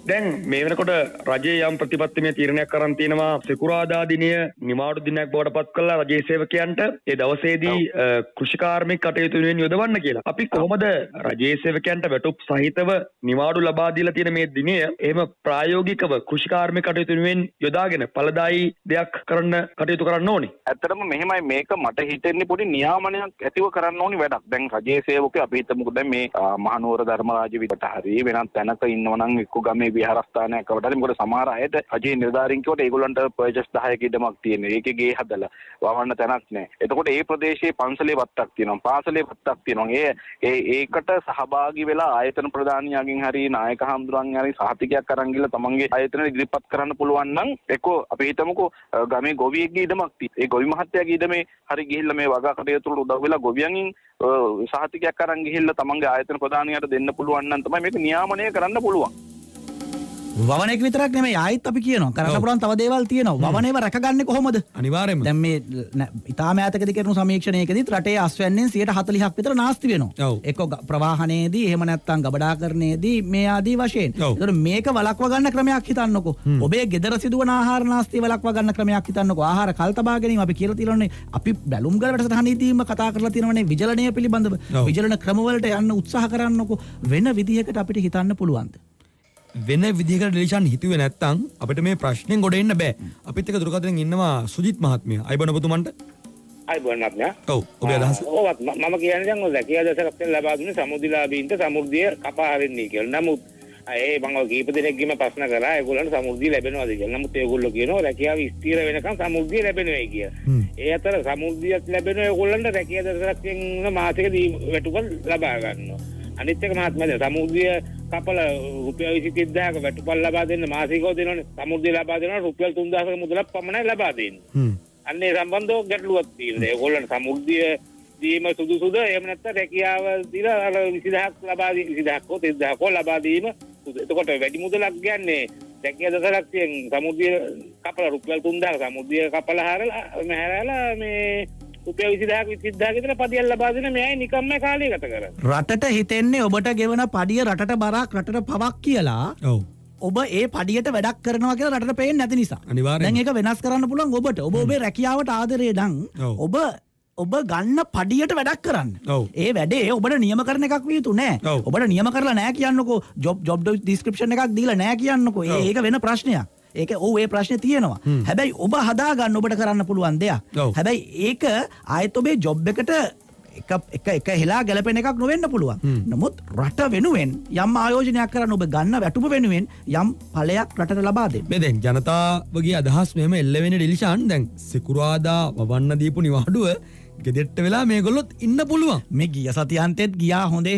දැන් මේ වෙනකොට රජයේ යම් ප්‍රතිපත්තිමය තීරණයක් කරන් තියෙනවා සිකුරාදා දිනය නිමාඩු දිනයක් බවට පත් කළා රජයේ සේවකයන්ට ඒ දවසේදී කෘෂිකාර්මික කටයුතු වෙනුවෙන් යොදවන්න කියලා. අපි කොහොමද රජයේ සේවකයන්ට වැටුප් සහිතව නිවාඩු ලබා දීලා තියෙන මේ දිනය එහෙම ප්‍රායෝගිකව කෘෂිකාර්මික කටයුතු වෙනුවෙන් යොදාගෙන ඵලදායී දෙයක් කරන්න කටයුතු කරන්න ඕනේ. ඇත්තටම මෙහෙමයි මේක මට හිතෙන්නේ පොඩි නියාමනයක් ඇතිව කරන්න ඕනි වැඩක්. දැන් රජයේ සේවකයෝ අපි හිතමුකෝ දැන් මේ මහනුවර ධර්මරාජ විදිහට හරි වෙනත් තැනක ඉන්නවා නම් එක්ක ගමේ විහාරස්ථානයක් වටේ මොකද සමහර අයට රජයේ නිලධාරීන් කිව්වට ඒගොල්ලන්ට පර්චේස් 10ක ඉඩමක් තියෙනවා. ඒකේ ගේ හදලා වවන්න තැනක් නැහැ. එතකොට ඒ ප්‍රදේශයේ පන්සලේ වත්තක් තියෙනවා. පාසලේ වත්තක් තියෙනවා. ඒකට සහභාගී වෙලා ආයතන ප්‍රධානියාගෙන් හරි නායක හඳුරන් හරි සහතිකයක් අරන් ගිහලා තමන්ගේ ආයතන ඉදිරිපත් කරන්න පුළුවන් නම් එක්කෝ අපි හිතමුකෝ ගමේ ගොවියෙක්ගේ ඉඩමක් තියෙනවා. ඒ ගොවි මහත්තයාගේ ඉඩමේ හරි ගිහිල්ලා මේ වගා කටයුතු වලට උදව් වෙලා ගොවියන්ගෙන් සහතිකයක් අරන් ගිහිල්ලා තමන්ගේ ආයතන ප්‍රධානියාට දෙන්න පුළුවන් නම් තමයි මේක නියාමනය කරන්න පුළුවන්. වවණේක විතරක් නෙමෙයි ආයිත් අපි කියනවා කරන්න පුළුවන් තව දේවල් තියෙනවා. වවණේව රැකගන්නේ කොහොමද? අනිවාර්යයෙන්ම. දැන් මේ ඉතාම ඈතකදී කරන සමීක්ෂණයකදීත් රටේ අස්වැන්නෙන් 40%ක් විතර නාස්ති වෙනවා. එක්ක ප්‍රවාහනයේදී එහෙම නැත්නම් ගබඩාකරණයේදී මේ ආදී වශයෙන්. ඒතකොට මේක වළක්වා ගන්න ක්‍රමයක් හිතන්නකෝ. ඔබේ ගෙදර සිදුවන ආහාර නාස්තිය වළක්වා ගන්න ක්‍රමයක් හිතන්නකෝ. ආහාර කල් තබා ගැනීම අපි කියලා තියෙනවානේ. අපි බැලුම්ගල වැඩසටහනේදීම කතා කරලා තියෙනවානේ විජලනය පිළිබඳව. විජලන ක්‍රමවලට යන්න උත්සාහ කරන්නකෝ. වෙන විදිහකට අපිට හිතන්න පුළුවන්ද? වෙන විදිහකට ඩිලිෂන් හිතුවේ නැත්තම් අපිට මේ ප්‍රශ්නෙන් ගොඩ එන්න බෑ. අපිත් එක්ක දුරකථනයෙන් ඉන්නවා සුජිත් මහත්මයා. අයිබෝන් ඔබතුමන්ට. අයිබෝන් අප්පා. ඔව් ඔබේ අදහස. ඔව් මම කියන්නේ දැන් ඔය රැකියා දසරක් ලබා දුන්නේ සමුදිලාභීන්ට සමුර්දිය කපා හරින්නේ කියලා. නමුත් මම කීප දෙනෙක්ගෙම ප්‍රශ්න කරා ඒගොල්ලන්ට සමුර්දිය ලැබෙනවද කියලා. නමුත් ඒගොල්ලෝ කියනවා රැකියාව ස්ථිර වෙනකන් සමුර්දිය ලැබෙනවා කියලා. ඒ අතර සමුර්දියක් ලැබෙනවා ඒගොල්ලන්ට රැකියා දසරක්ෙන් මාසෙකදී වැටුපක් ලබා ගන්නවා. අනිත් එක මහත්මයා සමුර්දිය කපල රුපියල් 20000ක වැටුපල් ලබා දෙන්න මාසිකව දෙනවනේ. සමුර්දිය ලබා දෙනවා රුපියල් 3000ක මුදලක් පමණයි ලබා දෙන්නේ. අන්න ඒ සම්බන්ධව ගැටලුවක් තියෙනවා. ඒගොල්ලන්ට සමුර්දිය දීම සුදුසුද? එහෙම නැත්නම් රැකියාව දීලා අර 20000ක් ලබා දී 20000ක 30000ක ලබා දීම. එතකොට වැඩි මුදලක් ගන්නේ රැකියා දසලක්ෂයෙන් සමුර්දිය කපල රුපියල් 3000ක සමුර්දිය කපල හැරලා මේ රුපියල් 20000ක 20000ක විතර පඩියක් ලබා දෙන මෙයයි නිකම්ම කාලය ගත කරන්නේ. රටට හිතෙන්නේ ඔබට ගෙවන පඩිය රටට බරක් රටට පවක් කියලා. ඔව්. ඔබ ඒ පඩියට වැඩක් කරනවා කියලා රටට පේන්නේ නැති නිසා. අනිවාර්යයෙන්. දැන් ඒක වෙනස් කරන්න පුළුවන් ඔබට. ඔබ ඔබේ රැකියාවට ආදරේ නම් ඔබ ගන්න පඩියට වැඩක් කරන්න. ඒ වැඩේ ඔබට නියම කරන එකක් විය යුතු නෑ. ඔබට නියම කරලා නෑ කියන්නකෝ. ජොබ් ඩිස්ක්‍රිප්ෂන් එකක් දීලා නෑ කියන්නකෝ. ඒක වෙන ප්‍රශ්නයක්. ඒක ඒ ප්‍රශ්නේ තියෙනවා. හැබැයි ඔබ හදා ගන්න ඔබට කරන්න පුළුවන් දෙයක්. හැබැයි ඒක ආයෙත් ඔබේ ජොබ් එකට එක හෙලා ගැලපෙන එකක් නොවෙන්න පුළුවන්. නමුත් රට වෙනුවෙන් යම් ආයෝජනයක් කරන්න ඔබ ගන්න වැටුප වෙනුවෙන් යම් ඵලයක් රටට ලබා දෙන්න. මේ දැන් ජනතාවගේ අදහස් මෙහෙම එල්ල වෙන ඩිලිෂන් දැන් සිකුරාදා වවන්න දීපු නිවාඩුව ගෙදෙට්ට වෙලා මේගොල්ලොත් ඉන්න පුළුවන්. මේ ගිය සතියන්තෙත් ගියා හොඳේ.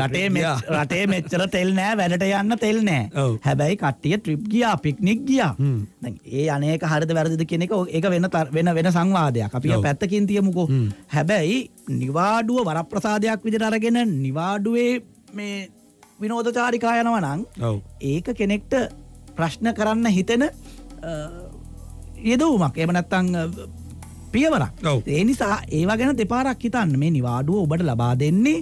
රටේ මෙච්චර තෙල් නෑ වැඩට යන්න තෙල් නෑ. හැබැයි කට්ටිය ට්‍රිප් ගියා පික්නික් ගියා. දැන් ඒ අනේක හරිද වැරදිද කියන එක ඒක වෙන සංවාදයක්. අපි පැත්තකින් තියමුකෝ. හැබැයි නිවාඩුව වරප්‍රසාදයක් විදිහට අරගෙන නිවාඩුවේ මේ විනෝදචාරිකා යනවා නම් ඒක කෙනෙක්ට ප්‍රශ්න කරන්න හිතෙන යෙදවුමක්. එහෙම නැත්නම් පියවරක්. ඒ නිසා ඒවා ගැන දෙපාරක් හිතන්න. මේ නිවාඩුව ඔබට ලබා දෙන්නේ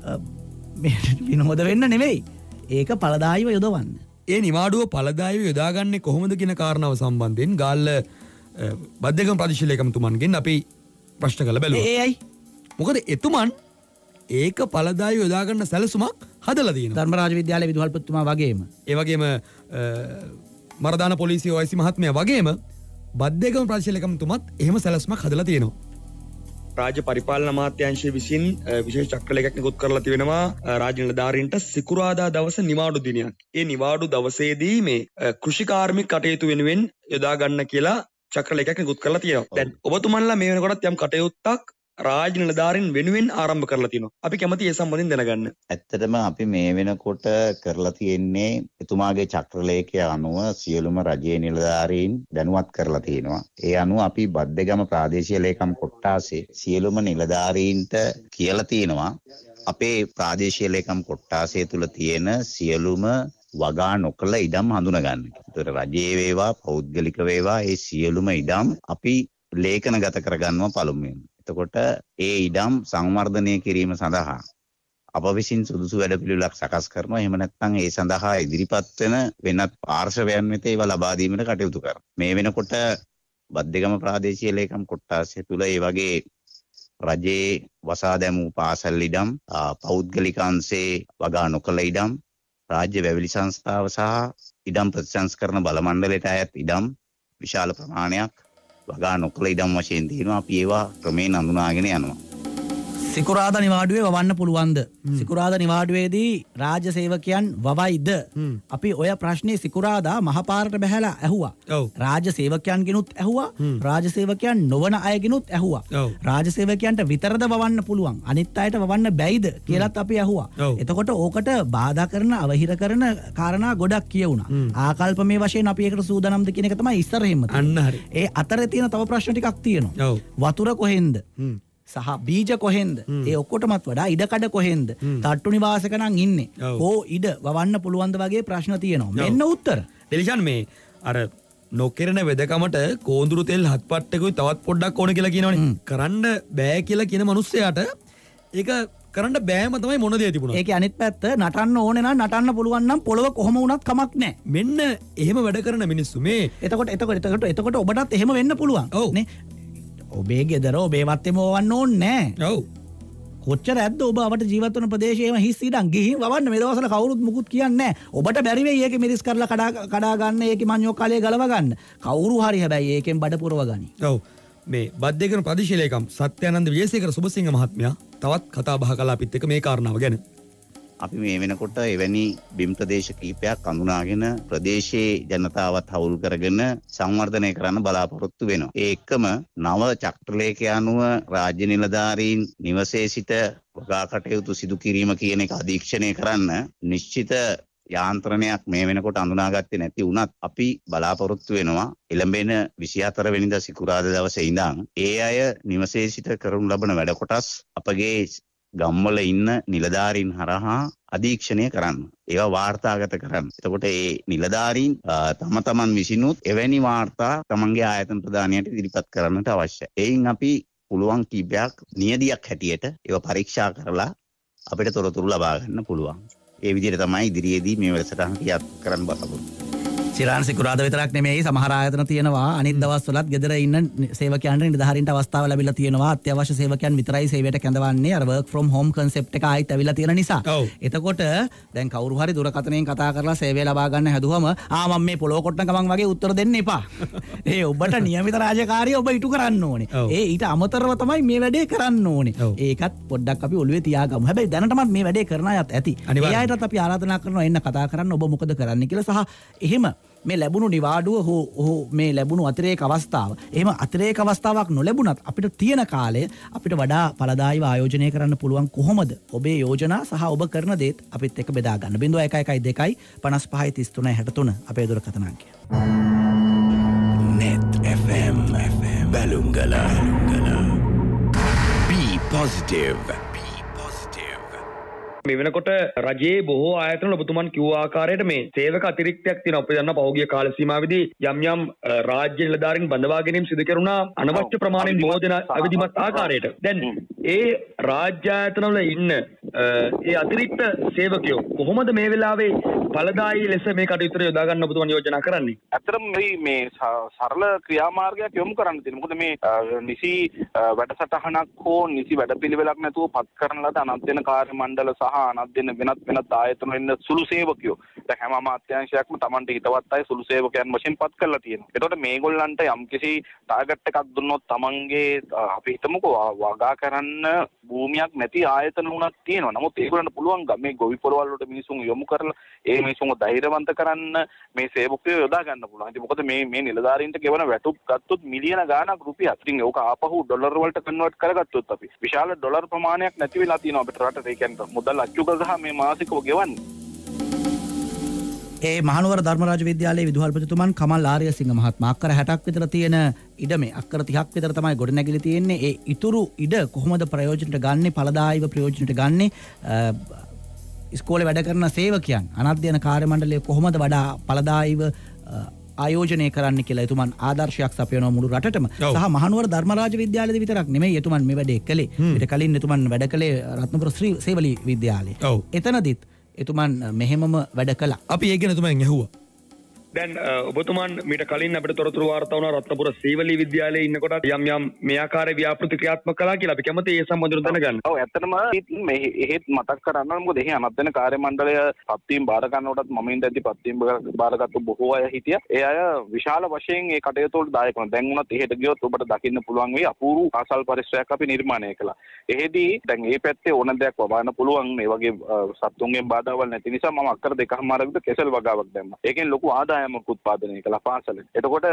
විනෝද වෙන්න නෙවෙයි. ඒක ඵලදායීව යොදවන්න. ඒ නිවාඩුව ඵලදායීව යොදාගන්නේ කොහොමද කියන කාරණාව සම්බන්ධයෙන් ගාල්ල බද්දේගම ප්‍රදේශීය ලේකම්තුමන්ගෙන් අපි ප්‍රශ්න කළ බැලුවා. ඒයි. මොකද එතුමන් ඒක ඵලදායීව යොදාගන්න සැලසුමක් හදලා තියෙනවා. ධර්මරාජ විද්‍යාලයේ විදුහල්පතිතුමා වගේම. ඒ වගේම මරදාන පොලිසිය ඔයිසි මහත්මයා වගේම බද්දේගම ප්‍රදේශීය ලේකම්තුමත් එහෙම සැලසුමක් හදලා තියෙනවා. රාජ්‍ය පරිපාලන අමාත්‍යාංශය විසින් විශේෂ චක්‍රලේඛයක් නිකුත් කරලා තිබෙනවා රාජ්‍ය නිලධාරීන්ට සිකුරාදා දවස නිවාඩු දිනයක්. ඒ නිවාඩු දවසේදී මේ කෘෂිකාර්මික කටයුතු වෙනුවෙන් යොදා ගන්න කියලා චක්‍රලේඛයක් නිකුත් කරලා තියෙනවා. දැන් ඔබතුමන්ලා මේ වෙනකොටත් යම් කටයුත්තක් රාජ්‍ය නිලධාරීන් වෙනුවෙන් ආරම්භ කරලා තියෙනවා. අපි කැමති ඒ සම්බන්ධයෙන් දැනගන්න. ඇත්තටම අපි මේ වෙනකොට කරලා තියෙන්නේ එතුමාගේ චක්‍රලේඛය අනුව සියලුම රජයේ නිලධාරීන් දැනුවත් කරලා තියෙනවා. ඒ අනුව අපි බද්දේගම ප්‍රාදේශීය ලේකම් කොට්ටාසේ සියලුම නිලධාරීන්ට කියලා තියෙනවා අපේ ප්‍රාදේශීය ලේකම් කොට්ටාසේ තුල තියෙන සියලුම වගා නොකළ ඉඩම් හඳුනගන්න. ඒතර රජයේ වේවා පෞද්ගලික වේවා ඒ සියලුම ඉඩම් අපි ලේඛනගත කරගන්නවා පළමුවෙන්. එතකොට ඒ ඉඩම් සංවර්ධනය කිරීම සඳහා අප විසින් සුදුසු වැඩපිළිවෙලක් සකස් කරනවා. එහෙම නැත්නම් ඒ සඳහා ඉදිරිපත් වෙන වෙනත් පාර්ශවයන් වෙත ඒවා ලබා දීමට කටයුතු කරනවා. මේ වෙනකොට බද්දේගම ප්‍රාදේශීය ලේකම් කොට්ටාසය තුල ඒ වගේ රජයේ වසා දැමූ පාසල් ඉඩම්, පෞද්ගලික අංශේ වගා නොකළ ඉඩම්, රාජ්‍ය වැවිලි සංස්ථාව සහ ඉඩම් ප්‍රතිසංස්කරණ බල මණ්ඩලයට අයත් ඉඩම් විශාල ප්‍රමාණයක් වගා නොකළ ඉඩම් වශයෙන් තියෙනවා. අපි ඒවා ක්‍රමයෙන් අඳුනාගෙන යනවා. සිකුරාදා නිවාඩුවේ වවන්න පුළුවන්ද? සිකුරාදා නිවාඩුවේදී රාජ්‍ය සේවකයන් වවයිද? අපි ඔය ප්‍රශ්නේ සිකුරාදා මහපාරට බහැලා ඇහුවා. රාජ්‍ය සේවකයන්ගෙනුත් ඇහුවා. රාජ්‍ය සේවකයන් නොවන අයගෙනුත් ඇහුවා. රාජ්‍ය සේවකයන්ට විතරද වවන්න පුළුවන්? අනිත් අයට වවන්න බැයිද කියලාත් අපි ඇහුවා. එතකොට ඕකට බාධා කරන අවහිර කරන කාරණා ගොඩක් කියවුණා. ආකල්පමේ වශයෙන් අපි ඒකට සූදානම්ද කියන එක තමයි ඉස්සරහින්ම තියෙන්නේ. අන්න හරි. ඒ අතරේ තියෙන තව ප්‍රශ්න ටිකක් තියෙනවා. වතුර කොහෙන්ද? සහ බීජ කොහෙන්ද? ඒ ඔක්කොටමත් වඩා ඉඩකඩ කොහෙන්ද? තට්ටු නිවාසක නම් ඉන්නේ. ඕ ඉඩ වවන්න පුළුවන්ද වගේ ප්‍රශ්න තියෙනවා. මෙන්න උත්තර. ඩෙලිෂන් මේ අර නොකරන වෙදකමට කෝඳුරු තෙල් හත්පට්ටකුයි තවත් පොඩ්ඩක් ඕන කියලා කියනවනේ. කරන්න බෑ කියලා කියන මිනිස්සයාට ඒක කරන්න බෑම තමයි මොන දේ තිබුණා. ඒකේ අනිත් පැත්ත නටන්න ඕනේ නම් නටන්න පුළුවන් නම් පොළව කොහොම වුණත් කමක් නැහැ. මෙන්න එහෙම වැඩ කරන මිනිස්සු මේ එතකොට ඔබටත් එහෙම වෙන්න පුළුවන්. නේ? ඔබේ ගෙදර ඔබේ වත්තේම වවන්න ඕනේ නෑ. ඔව්. කොච්චර ඇද්ද ඔබ අපට ජීවත් වන ප්‍රදේශයේම හිස් ඉඩම් ගිහින් වවන්න මේ දවස්වල කවුරුත් මුකුත් කියන්නේ නෑ. ඔබට බැරි වෙයි ඒකේ මිරිස් කරලා කඩා ගන්න, ඒකේ මඤ්ඤෝ කාලේ ගලව ගන්න. කවුරු හරි හැබැයි ඒකෙන් බඩ පුරව ගනි. ඔව්. මේ බද්දේකන ප්‍රදේශීය ලේකම් සත්‍යානන්ද විජේසේකර සුබසිංහ මහත්මයා තවත් කතා බහ කළා අපිත් එක්ක මේ කාරණාව ගැන. අපි මේ වෙනකොට එවැනි බිම් ප්‍රදේශ කීපයක් අඳුනාගෙන ප්‍රදේශයේ ජනතාවත් හවුල් කරගෙන සංවර්ධනය කරන්න බලාපොරොත්තු වෙනවා. ඒ එක්කම නව චක්‍රලේඛය අනුව රාජ්‍ය නිලධාරීන් නිවසේ සිට වගා කටයුතු සිදු කිරීම කියන එක අධීක්ෂණය කරන්න නිශ්චිත යාන්ත්‍රණයක් මේ වෙනකොට අඳුනාගත්තේ නැති වුණත් අපි බලාපොරොත්තු වෙනවා එළඹෙන 24 වෙනිදා සිකුරාදා දවසේ ඉඳන් ඒ අය නිවසේ සිට කරනු ලබන වැඩ කොටස් අපගේ ගම්වල ඉන්න නිලධාරීන් හරහා අධීක්ෂණය කරන්න. ඒවා වාර්තාගත කරන්න. එතකොට ඒ නිලධාරීන් තම තමන් විසිනුත් එවැනි වාර්තා තමන්ගේ ආයතන ප්‍රධානියට ඉදිරිපත් කරන්නට අවශ්‍යයි. එයින් අපි පුළුවන් කීපයක් නියදියක් හැටියට ඒවා පරීක්ෂා කරලා අපිට තොරතුරු ලබා ගන්න පුළුවන්. ඒ විදිහට තමයි ඉදිරියේදී මේ වැඩසටහන ක්‍රියාත්මක කරන්න බලාපොරොත්තු සිරාන් සිකුරාදා විතරක් නෙමෙයි සමහර ආයතන තියෙනවා. අනිත් දවස්වලත් ගෙදර ඉන්න සේවකයන්ට නිලධාරීන්ට අවස්ථාව ලැබිලා තියෙනවා. අත්‍යවශ්‍ය සේවකයන් විතරයි සේවයට කැඳවන්නේ. අර work from home concept එක ආයිත් ඇවිල්ලා තියෙන නිසා. එතකොට දැන් කවුරු හරි දුරකථනයෙන් කතා කරලා සේවය ලබා ගන්න හැදුවම මම මේ පොළොව කොටන ගමන් වගේ උත්තර දෙන්න එපා. ඒ ඔබට නියමිත රාජකාරිය ඔබ ඉටු කරන්න ඕනේ. ඒ ඊට අමතරව තමයි මේ වැඩේ කරන්න ඕනේ. ඒකත් පොඩ්ඩක් අපි ඔළුවේ තියාගමු. හැබැයි දැනටමත් මේ වැඩේ කරන අයත් ඇති. ඒ අයටත් අපි ආරාධනා කරනවා එන්න කතා කරන්න ඔබ මොකද කරන්නේ කියලා සහ එහෙම මේ ලැබුණු නිවාඩුව හෝ මේ ලැබුණු අතිරේක අවස්ථාව එහෙම අතිරේක අවස්ථාවක් නොලැබුණත් අපිට තියෙන කාලය අපිට වඩා ඵලදායීව ආයෝජනය කරන්න පුළුවන් කොහොමද ඔබේ යෝජනා සහ ඔබ කරන දේත් අපිත් එක්ක බෙදා ගන්න 0112 55 33 63 අපේ දුරකථන අංකය. Net FM Belungala. Be positive. මේ වෙනකොට රජයේ බොහෝ ආයතන ඔබතුමන් කිව්ව ආකාරයට මේ සේවක අතිරික්තයක් තියෙනවා. අපි දන්නා පහුගිය කාල සීමාවේදී යම් රාජ්‍ය නිලධාරීන් බඳවා ගැනීම සිදු කෙරුණා අනවශ්‍ය ප්‍රමාණයෙන් නියෝජන අවදිමත් ආකාරයට. දැන් ඒ රාජ්‍ය ආයතනවල ඉන්න ඒ අතිරික්ත සේවකයෝ කොහොමද මේ වෙලාවේ ඵලදායී ලෙස මේ කටයුතු යොදා ගන්න ඔබතුමන් යෝජනා කරන්නේ? ඇත්තටම මේ සරල ක්‍රියාමාර්ගයක් යොමු කරන්න තියෙනවා. මොකද මේ නිසි වැඩසටහනක් හෝ නිසි වැඩපිළිවෙලක් නැතුව පත් කරන ලද අනත් වෙන කාර්ය මණ්ඩල සහ අනත් වෙනත් ආයතන වෙන සුළු සේවකයෝ දැන් හැම අමාත්‍යාංශයක්ම Tamanට හිතවත් අය සුළු සේවකයන් වශයෙන් පත් කරලා තියෙනවා. ඒතකොට මේගොල්ලන්ට යම්කිසි ටාගට් එකක් දුන්නොත් Tamanගේ අපි හිතමුකෝ වගා කරන්න භූමියක් නැති ආයතන උනක් තියෙනවා. නමුත් ඒගොල්ලන්ට පුළුවන් මේ ගොවි පොළවල් වලට මිනිසුන් යොමු කරලා ඒ මිනිසුන්ව ධෛර්යවන්ත කරන්න මේ සේවකයෝ යොදා ගන්න පුළුවන්. ඉතින් මොකද මේ නිලධාරීන්ට ගෙවන වැටුප් ගත්තොත් මිලියන ගාණක් රුපියල්. ඉතින් ඒක ආපහු ඩොලර් වලට කන්වර්ට් කරගත්තොත් අපි විශාල ඩොලර් ප්‍රමාණයක් නැති වෙලා තියෙනවා අපිට රටට. ඒ කියන්නේ මුදල් අච්චුක සහ මේ මාසිකව ගෙවන්නේ. ඒ මහනුවර ධර්මරාජ විද්‍යාලයේ විදුහල්පතිතුමන් කමල් ආර්යසිංහ මහත්මයා අක්කර 60ක් විතර තියෙන ඉඩමේ අක්කර 30ක් විතර තමයි ගොඩනැගිලි තියෙන්නේ. ඒ ඉතුරු ඉඩ කොහොමද ප්‍රයෝජනට ගන්නෙ, ඵලදායීව ප්‍රයෝජනට ගන්නෙ, ඉස්කෝලේ වැඩ කරන සේවකයන් අනධ්‍යයන කාර්ය මණ්ඩලය කොහොමද වඩා ඵලදායීව ආයෝජනය කරන්න කියලා එතුමන් ආදර්ශයක් සපයනවා මුළු රටටම. සහ මහනුවර ධර්මරාජ විද්‍යාලයේදී විතරක් නෙමෙයි එතුමන් මේ වැඩේ කළේ. ඊට කලින් එතුමන් වැඩ කළේ රත්නපුර ශ්‍රී සේවලී විද්‍යාලයේ. එතනදිත් එතුමන් මෙහෙමම වැඩ කළා. අපි ඒ ගැන එතුමන් ඇහුවා. දැන් ඔබතුමන් මීට කලින් අපිට තොරතුරු වාර්තා වුණා රත්නපුර සේවලී විද්‍යාලයේ ඉන්නකොට යම් මේ ආකාරයේ ව්‍යාපෘති ක්‍රියාත්මක කළා කියලා. අපි කැමති ඒ සම්බන්ධව දැනගන්න. ඔව් ඇත්තටම මේ එහෙත් මතක් කරන්න මොකද එහි අනත් වෙන කාර්ය මණ්ඩලය පත්වීම් බාර ගන්නකොටත් මම ඉඳද්දි පත්වීම් බාරගත්තු බොහෝ අය හිටියා. ඒ අය විශාල වශයෙන් ඒ කටයුතු වලට දායක වුණා. දැන් උනත් එහෙට ගියොත් ඔබට දකින්න පුළුවන් වෙයි අපූර්ව ආසල් පරිසරයක් අපි නිර්මාණය කළා. එහෙදී දැන් මේ පැත්තේ ඕන දෙයක් වවාන්න පුළුවන් මේ වගේ සත්තුන්ගෙන් බාධාවල් නැති නිසා මම අක්කර 2.5 විතර කෙසෙල් වගාවක් දැම්මා. ඒකෙන් ලොකු ආදායමක් උත්පාදනය කළා පාසලෙන්. එතකොට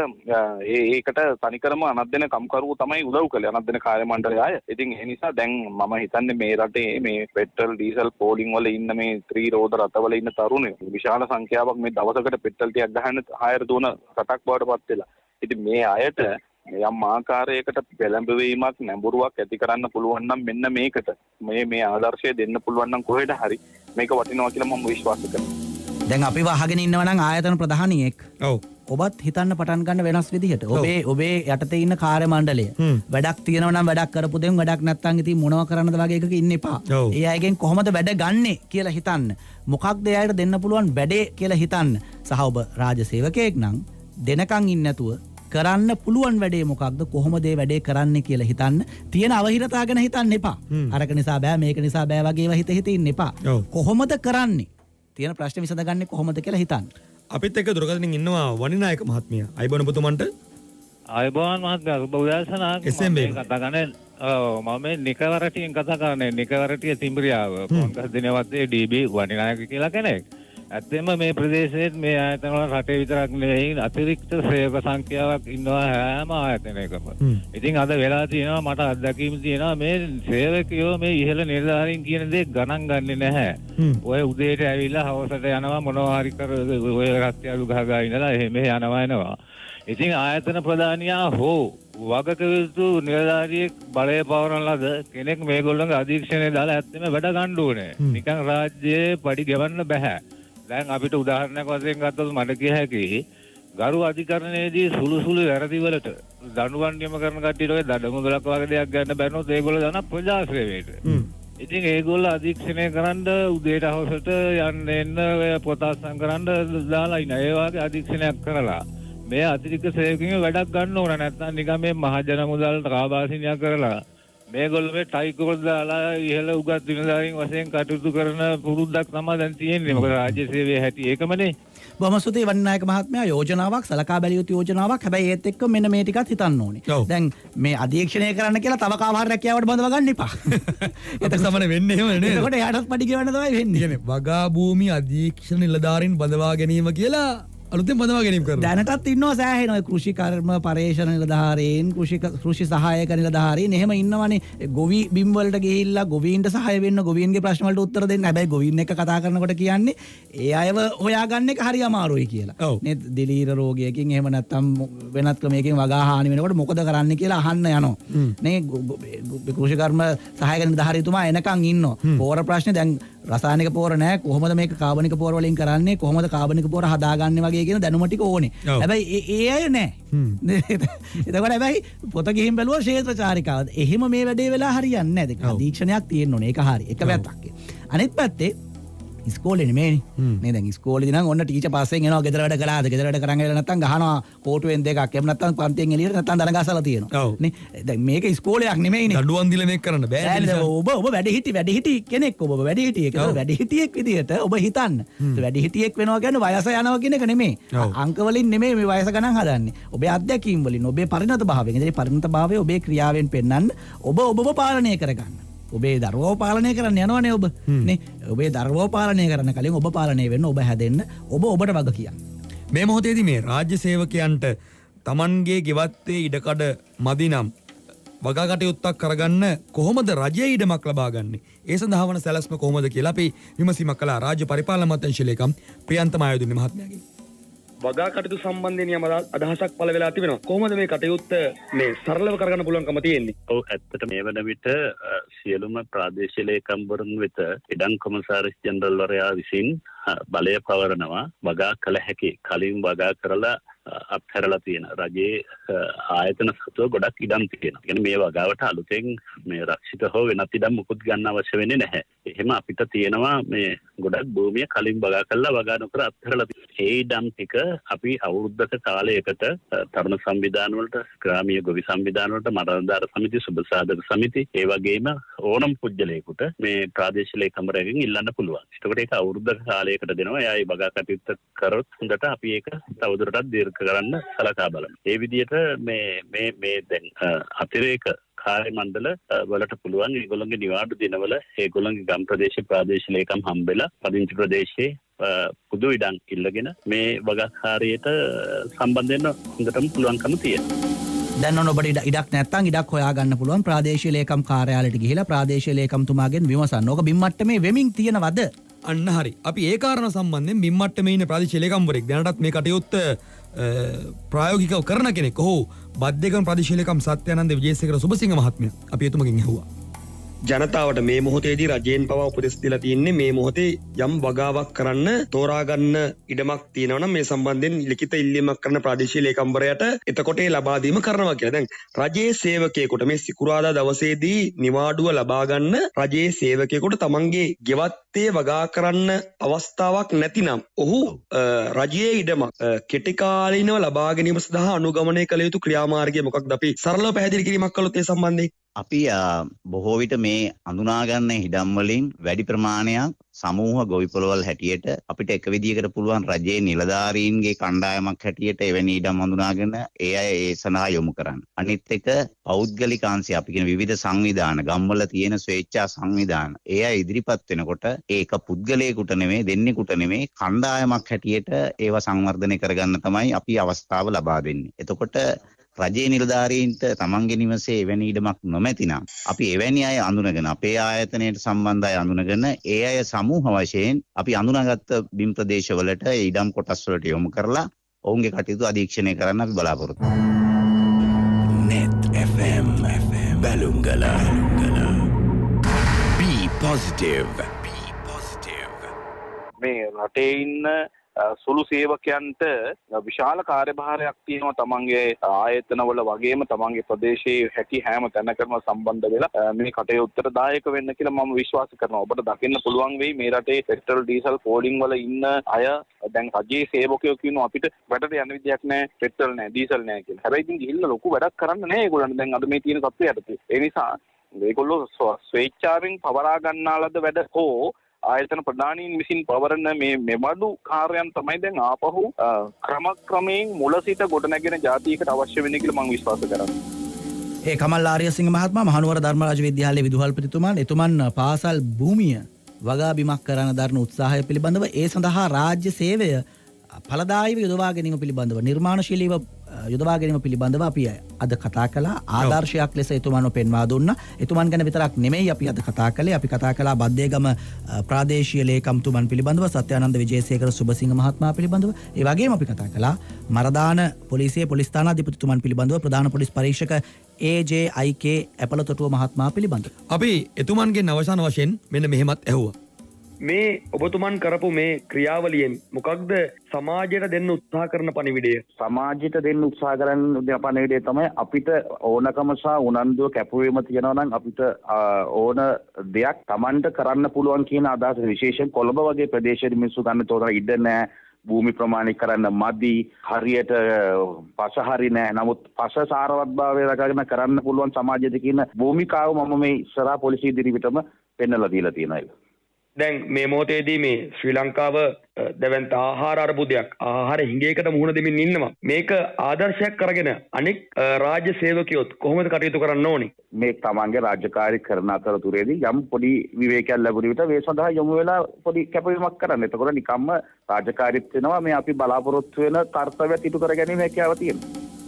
ඒකට තනිකරම අනත් දෙන කම්කරුවෝ තමයි උදව් කළේ අනත් දෙන කාර්ය මණ්ඩලය අය. ඉතින් ඒ නිසා දැන් මම හිතන්නේ මේ රටේ මේ පෙට්‍රල් ඩීසල් පෝලිං වල ඉන්න මේ ත්‍රී රෝද රථවල ඉන්න තරුණයෝ විශාල සංඛ්‍යාවක් මේ දවසකට පෙට්‍රල් ටිකක් ගහන්න හයර දුවන රටක් බවට පත් වෙලා. ඉතින් මේ අයට යම් ආකාරයකට පෙළඹවීමක් නැඹුරුවක් ඇති කරන්න පුළුවන් නම් මෙන්න මේකට මේ ආදර්ශය දෙන්න පුළුවන් නම් කොහෙද හරි මේක වටිනවා කියලා මම විශ්වාස කරනවා. දැන් අපිව අහගෙන ඉන්නවා නම් ආයතන ප්‍රධානියෙක්. ඔව්. ඔබත් හිතන්න පටන් ගන්න වෙනස් විදිහට. ඔබේ යටතේ ඉන්න කාර්ය මණ්ඩලය. වැඩක් තියෙනවා නම් වැඩක් කරපු දෙන් වැඩක් නැත්නම් ඉතින් මොනව කරන්නද වගේ එකක ඉන්න එපා. ඒ අයගෙන් කොහොමද වැඩ ගන්නෙ කියලා හිතන්න. මොකක්ද ඒ අයට දෙන්න පුළුවන් වැඩේ කියලා හිතන්න. සහ ඔබ රාජ්‍ය සේවකයෙක් නම් දෙනකන් ඉන්න නැතුව කරන්න පුළුවන් වැඩේ මොකක්ද කොහොමද ඒ වැඩේ කරන්නේ කියලා හිතන්න. තියෙන අවහිරතා ගැන හිතන්න එපා. අරක නිසා බෑ මේක නිසා බෑ වගේ ඒවා හිත ඉන්න එපා. කොහොමද කරන්නේ? තියෙන ප්‍රශ්න විසඳගන්නේ කොහොමද කියලා හිතන්න. අපිත් එක්ක දුරකථනින් ඉන්නවා වනිනායක මහත්මිය. අයබෝන් ඔබතුමන්ට. අයබෝන් මහත්මයා ඔබ උදෑසන කතා කරන්නේ මම නිකවරටියෙන් කතා කරන්නේ නිකවරටිය තිඹරියාව පොන්කස් දිනවත්තේ ඩීබී වනිනායක කියලා කෙනෙක්. ඇත්තෙම මේ ප්‍රදේශයේ මේ ආයතන වල රටේ විතරක් නෙවෙයි අතිරික්ත සේවක සංඛ්‍යාවක් ඉන්නවා හැම ආයතනයකම. ඉතින් අද වෙලා තියෙනවා මට අත්දැකීම් තියෙනවා මේ සේවකයෝ මේ ඉහළ නිලධාරීන් කියන දේ ගණන් ගන්නේ නැහැ. ඔය උදේට ඇවිල්ලා හවසට යනවා මොනවා හරි කර ඔය රස්තියාලු ගහගා ඉඳලා එහෙම යනවා. ඉතින් ආයතන ප්‍රධානියා හෝ වගකීතු නිලධාරියෙක් බලය පවරන ලද කෙනෙක් මේගොල්ලන්ගේ අධීක්ෂණය දාලා ඇත්තම වැඩ ගන්න ඕනේ. නිකන් රාජ්‍යයේ පඩි ගෙවන්න බෑ. දැන් අපිට උදාහරණයක් වශයෙන් ගත්තොත් මට කිය හැකි ගරු අධිකරණයේදී සුළු වැරදිවලට දඬුවම් නියම කරන කට්ටියට ඔය දඩමුදලක් වගේ දෙයක් ගන්න බැරිනොත් ඒගොල්ලෝ දාන ප්‍රජාසේවයට. ඉතින් ඒගොල්ලෝ අධීක්ෂණය කරන්න උදේට හවසට යන්න එන්න පොත අස්සම් කරන්න දාලා ඉන්න. ඒ වගේ අධීක්ෂණයක් කරලා මේ අතිරික්ත සේවකයෝ වැඩක් ගන්න ඕන නැත්නම් නිකන් මේ මහජන මුදල් කාබාසිනියක් කරලා මේගොල්ලෝ මේ ටයිකෝල් දාලා ඉහළ උගත් දිනදාරින් වශයෙන් කටයුතු කරන පුරුද්දක් තමයි දැන් තියෙන්නේ. මොකද රාජ්‍ය සේවයේ හැටි ඒකමනේ. බොහොම ස්තුතියි වනිනායක මහත්මයා. යෝජනාවක් සලකා බැලිය යුතු යෝජනාවක්. හැබැයි ඒත් එක්ක මෙන්න මේ ටිකත් හිතන්න ඕනේ. දැන් මේ අධීක්ෂණය කරන්න කියලා තව කාවහර රැකියාවට බඳව ගන්න එපා. ඒක සමන වෙන්නේ එහෙම නේද? එතකොට එයාටත් පඩි ගෙවන්න තමයි වෙන්නේ. කියන්නේ වගා භූමි අධීක්ෂණ නිලධාරීන් බඳවා ගැනීම කියලා අලුතෙන් බඳවා ගැනීම කරනවා. දැනටත් ඉන්නවා සෑහෙන ඔය කෘෂි කර්ම පර්යේෂණ නිලධාරීන් කෘෂි සහායක නිලධාරීන් එහෙම ඉන්නවනේ. ගොවි බිම් වලට ගිහිල්ලා ගොවීන්ට සහාය වෙන්න ගොවීන්ගේ ප්‍රශ්න වලට උත්තර දෙන්න. හැබැයි ගොවීන් එක්ක කතා කරනකොට කියන්නේ ඒ අයව හොයාගන්න එක හරි අමාරුයි කියලා. නේද? දිලීර රෝගයකින් එහෙම නැත්නම් වෙනත් ක්‍රමයකින් වගා හානි වෙනකොට මොකද කරන්න කියලා අහන්න යනවා. නේ කෘෂි කර්ම සහායක නිලධාරීතුමා එනකන් ඉන්නවා. පෝර ප්‍රශ්නේ දැන් රසායනික පෝර නැහැ. කොහොමද මේක කාබනික පෝර වලින් කරන්නේ? කොහොමද කාබනික පෝර හදාගන්නේ වගේ කියන දැනුම ටික ඕනේ. හැබැයි ඒ අය නැහැ. එතකොට හැබැයි පොත ගිහින් බැලුවා ක්ෂේත්‍රචාරිකාව. එහෙම මේ වැඩේ වෙලා හරියන්නේ නැහැ. ඒක අධීක්ෂණයක් තියෙන්න ඕනේ. ඒක හරි. එක පැත්තක්. අනිත් පැත්තේ ඉස්කෝලේ නෙමෙයිනේ. නේ දැන් ඉස්කෝලේදී නම් ඔන්න ටීචර් පාස්යෙන් එනවා ගෙදර වැඩ කළාද? ගෙදර වැඩ කරන් ඇවිල්ලා නැත්තම් ගහනවා කෝටුවෙන් දෙකක්. එහෙම නැත්තම් පන්තියෙන් එළියට නැත්තම් දන ගසලා තියෙනවා. නේ දැන් මේක ඉස්කෝලයක් නෙමෙයිනේ. දඬුවම් දීලා මේක කරන්න බෑ. ඔබ වැඩිහිටි කෙනෙක්. ඔබ වැඩිහිටියෙක්. වැඩිහිටියෙක් විදියට ඔබ හිතන්න. වැඩිහිටියෙක් වෙනවා කියන්නේ වයස යනවා කියන එක නෙමෙයි. අංක වලින් නෙමෙයි මේ වයස ගණන් හදන්නේ. ඔබේ අත්දැකීම් වලින් ඔබේ පරිණත භාවයෙන්. ඒ පරිණත භාවය ඔබේ ක්‍රියාවෙන් පෙන්වන්න ඔබව පාලනය කරගන්න. ඔබේ දරුවෝ පාලනය කරන්න යනවනේ ඔබ. නේ ඔබේ දරුවෝ පාලනය කරන කලින් ඔබ පාලනය වෙන්න, ඔබ හැදෙන්න, ඔබට වග කියන්න. මේ මොහොතේදී මේ රාජ්‍ය සේවකයන්ට Tamanගේ ගෙවත්තේ ඉඩකඩ මදි නම් වගා කටයුත්තක් කරගන්න කොහොමද රජයේ ඉඩමක් ලබා ගන්නේ? ඒ සඳහා වන සැලැස්ම කොහොමද කියලා අපි විමසීමක් කළා රාජ්‍ය පරිපාලන අමාත්‍යාංශ ලේකම් ප්‍රියන්ත මායදුන්නේ මහත්මයාගෙන්. වගා කටයුතු සම්බන්ධයෙන් යම් අදහසක් පළ වෙලා තිබෙනවා. කොහොමද මේ කටයුත්ත මේ සරලව කරගන්න පුළුවන්කම තියෙන්නේ? ඔව් ඇත්තට මේ වන විට සියලුම ප්‍රාදේශීය ලේකම්වරුන් වෙත ඉඩම් කොමසාරිස් ජෙනරල් වරයා විසින් බලය පවරනවා වගා කළ හැකි කලින් වගා කරලා අත්හැරලා තියෙන රජයේ ආයතන සතුව ගොඩක් ඉඩම් තියෙනවා. කියන්නේ මේ වගාවට අලුතෙන් මේ රක්ෂිත හෝ වෙනත් ඉඩම් මුකුත් ගන්න අවශ්‍ය වෙන්නේ නැහැ. එහෙම අපිට තියෙනවා මේ ගොඩක් භූමිය කලින් වගා කරලා වගා නොකර අත්හැරලා තියෙනවා. ඒ ඉඩම් ටික අපි අවුරුද්දක කාලයකට තරුණ සංවිධාන වලට, ග්‍රාමීය ගොවි සංවිධාන වලට, මරණදාර සමිති, සුබසාධක සමිති, ඒ වගේම ඕනම පුජ්‍යලයකට මේ ප්‍රාදේශීය ලේකම්වරයෙක්ගෙන් ඉල්ලන්න පුළුවන්. ඒකට ඒක අවුරුද්දක කාලයකට දෙනවා. එයා ඒ වගා කටයුත්ත කරොත් හොඳට අපි ඒක තවදුරටත් දීර්ඝ කරන්න සලකා බලන්න. ඒ විදිහට මේ දැන් අතිරේක කාර්ය මණ්ඩල වලට පුළුවන් ඒගොල්ලන්ගේ නිවාඩු දිනවල ඒගොල්ලන්ගේ ගම් ප්‍රදේශ ප්‍රාදේශීය ලේකම් හම්බෙලා පදිංචි ප්‍රදේශයේ පුදු ඉඩම් ඉල්ලගෙන මේ වගාකාරියට සම්බන්ධ වෙන්න හොඳටම පුළුවන්කම තියෙනවා. දැන් ඔබට ඉඩක් නැත්නම් ඉඩක් හොයාගන්න පුළුවන් ප්‍රාදේශීය ලේකම් කාර්යාලයට ගිහිලා ප්‍රාදේශීය ලේකම්තුමාගෙන් විමසන්න. ඕක බිම් මට්ටමේ වෙමින් තියෙනවද? අන්න හරි. අපි ඒ කාරණා සම්බන්ධයෙන් බිම් මට්ටමේ ඉන්න ප්‍රාදේශීය ලේකම්වරයෙක් දැනටත් මේ කටයුත්ත ප්‍රායෝගිකව කරන කෙනෙක්. ඔහු බද්දේගම ප්‍රාදේශීය ලේකම් සත්‍යානන්ද විජේසේකර සුබසිංහ මහත්මයා. අපි එතුමගෙන් ඇහුවා. ජනතාවට මේ මොහොතේදී රජයෙන් පවා උපදෙස් දීලා තියෙන්නේ මේ මොහොතේ යම් වගාවක් කරන්න තෝරාගන්න ඉඩමක් තියෙනවා නම් මේ සම්බන්ධයෙන් ලිඛිත ඉල්ලීමක් කරන ප්‍රාදේශීය ලේකම්වරයාට එතකොට ඒ ලබා දීම කරනවා කියලා. දැන් රජයේ සේවකයෙකුට මේ සිකුරාදා දවසේදී නිවාඩුව ලබා ගන්න රජයේ සේවකයෙකුට තමන්ගේ ගෙවත්තේ වගා කරන්න අවස්ථාවක් නැතිනම් ඔහු රජයේ ඉඩමක් කෙටි කාලීනව ලබා ගැනීම සඳහා අනුගමනය කළ යුතු ක්‍රියාමාර්ගය මොකක්ද? අපි සරලව පැහැදිලි කිරීමක් කළොත් ඒ සම්බන්ධයෙන් අපි බොහෝ විට මේ අඳුනාගන්න ඉඩම් වලින් වැඩි ප්‍රමාණයක් සමූහ ගොවිපළවල් හැටියට අපිට එක විදියකට පුළුවන් රජයේ නිලධාරීන්ගේ කණ්ඩායමක් හැටියට එවැනි ඉඩම් හඳුනාගෙන ඒ අය ඒ සඳහා යොමු කරන්න. අනිත් එක පෞද්ගලික අංශය අපි කියන විවිධ සංවිධාන ගම්වල තියෙන ස්වේච්ඡා සංවිධාන ඒ අය ඉදිරිපත් වෙනකොට ඒක පුද්ගලයෙකුට නෙමෙයි දෙන්නෙකුට නෙමෙයි කණ්ඩායමක් හැටියට ඒව සංවර්ධනය කරගන්න තමයි අපි අවස්ථාව ලබා දෙන්නේ. එතකොට රජයේ නිලධාරීන්ට තමන්ගේ නිවසේ එවැනි ඉඩමක් නොමැතිනම් අපි එවැනි අය අඳුනගෙන අපේ ආයතනයට සම්බන්ධ අය අඳුනගෙන ඒ අය සමූහ වශයෙන් අපි අඳුනාගත්ත බිම් ප්‍රදේශවලට ඒ ඉඩම් කොටස් වලට යොමු කරලා ඔවුන්ගේ කටයුතු අධීක්ෂණය කරන්න අපි බලාපොරොත්තු වෙනවා. Net FM Balumgala Be positive. මේ රටේ ඉන්න සුළු සේවකයන්ට විශාල කාර්යභාරයක් තියෙනවා තමන්ගේ ආයතනවල වගේම තමන්ගේ ප්‍රදේශයේ හැකි හැම තැනකම සම්බන්ධ වෙලා මේ කටයුත්තට දායක වෙන්න කියලා මම විශ්වාස කරනවා. ඔබට දකින්න පුළුවන් වෙයි මේ රටේ පෙට්‍රල් ඩීසල් පෝලිං වල ඉන්න අය දැන් රජයේ සේවකයෝ කියනවා අපිට වැඩට යන්න විදියක් නැහැ, පෙට්‍රල් නැහැ, ඩීසල් නැහැ කියලා. හැබැයි ඉතින් ගිහිල්ලා ලොකු වැඩක් කරන්න නැහැ ඒගොල්ලන්ට. දැන් අද මේ තියෙන තත්ත්වය යටතේ. ඒ නිසා ඒගොල්ලෝ ස්වේච්ඡාවෙන් පවරා ගන්නාලද වැඩ හෝ ආයතන ප්‍රධානීන් විසින් පවරන මේ මෙබඳු කාර්යයන් තමයි දැන් ආපහු ක්‍රමක්‍රමයෙන් මුල සිට ගොඩනැගෙන ජාතියකට අවශ්‍ය වෙන්නේ කියලා මම විශ්වාස කරනවා. ඒ කමල් ආරියසිංහ මහත්මයා මහනුවර ධර්මරාජ විද්‍යාලයේ විදුහල්පතිතුමන් එතුමන් පාසල් භූමිය වගා බිමක් කරන දරන උත්සාහය පිළිබඳව ඒ සඳහා රාජ්‍ය සේවය ඵලදායීව යොදවා ගැනීම පිළිබඳව නිර්මාණශීලීව යොදවා ගැනීම පිළිබඳව අපි අද කතා කළා. ආදර්ශයක් ලෙස එතුමන්ව පෙන්වා දුන්නා. එතුමන් ගැන විතරක් නෙමෙයි අපි අද කතා කළේ. අපි කතා කළා බද්දේගම ප්‍රාදේශීය ලේකම්තුමන් පිළිබඳව, සත්‍යානන්ද විජේසේකර සුබසිංහ මහත්මයා පිළිබඳව. ඒ වගේම අපි කතා කළා මරදාන පොලිසියේ පොලිස් ස්ථානාධිපතිතුමන් පිළිබඳව, ප්‍රධාන පොලිස් පරීක්ෂක AJIK ඇපලතොටුව මහත්මයා පිළිබඳව. අපි එතුමන්ගේ අවසාන වශයෙන් මෙන්න මෙහෙමත් ඇහුවා. මේ ඔබතුමන් කරපු මේ ක්‍රියාවලියෙන් මොකක්ද සමාජයට දෙන්න උත්සාහ කරන පණිවිඩය? සමාජයට දෙන්න උත්සාහ කරන පණිවිඩය තමයි අපිට ඕනකම සහ උනන්දුව කැපවීම තියෙනවා නම් අපිට ඕන දෙයක් Tamanට කරන්න පුළුවන් කියන අදහස. විශේෂයෙන් කොළඹ වගේ ප්‍රදේශයේ මිනිස්සු ගන්න තෝරන ඉඩ නැහැ, භූමි ප්‍රමාණික කරන්න මදි, හරියට පස හරි නැහැ. නමුත් පස සාරවත්භාවය රැකගෙන කරන්න පුළුවන් සමාජයද කියන භූමිකාව මම මේ ඉස්සරහා පොලිසිය ඉදිරියටම පෙන්නලා දීලා තියෙනවා. දැන් මේ මොහොතේදී මේ ශ්‍රී ලංකාව දැවැන්ත ආහාර අර්බුදයක්, ආහාර හිඟයකට මුහුණ දෙමින් ඉන්නවා. මේක ආදර්ශයක් කරගෙන අනෙක් රාජ්‍ය සේවකයොත් කොහොමද කටයුතු කරන්න ඕනේ? මේ තමන්ගේ රාජකාරී කරන අතරතුරේදී යම් පොඩි විවේකයක් ලැබුණ විට මේ සඳහා යොමු වෙලා පොඩි කැපවීමක් කරන්න. එතකොට නිකම්ම රාජකාරීත් වෙනවා, මේ අපි බලාපොරොත්තු වෙන කර්තව්‍යත් ඉටු කර ගැනීම හැකියාව තියෙනවා.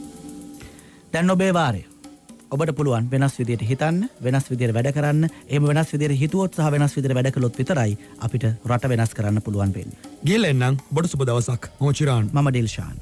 දැන් ඔබේ වාරය. ඔබට පුළුවන් වෙනස් විදියට හිතන්න, වෙනස් විදියට වැඩ කරන්න. එහෙම වෙනස් විදියට හිතුවොත් සහ වෙනස් විදියට වැඩ කළොත් විතරයි අපිට රට වෙනස් කරන්න පුළුවන් වෙන්නේ. ගිහලා එන්නම්. ඔබට සුබ දවසක්. මම චිරාන්. මම ඩිල්ෂාන්.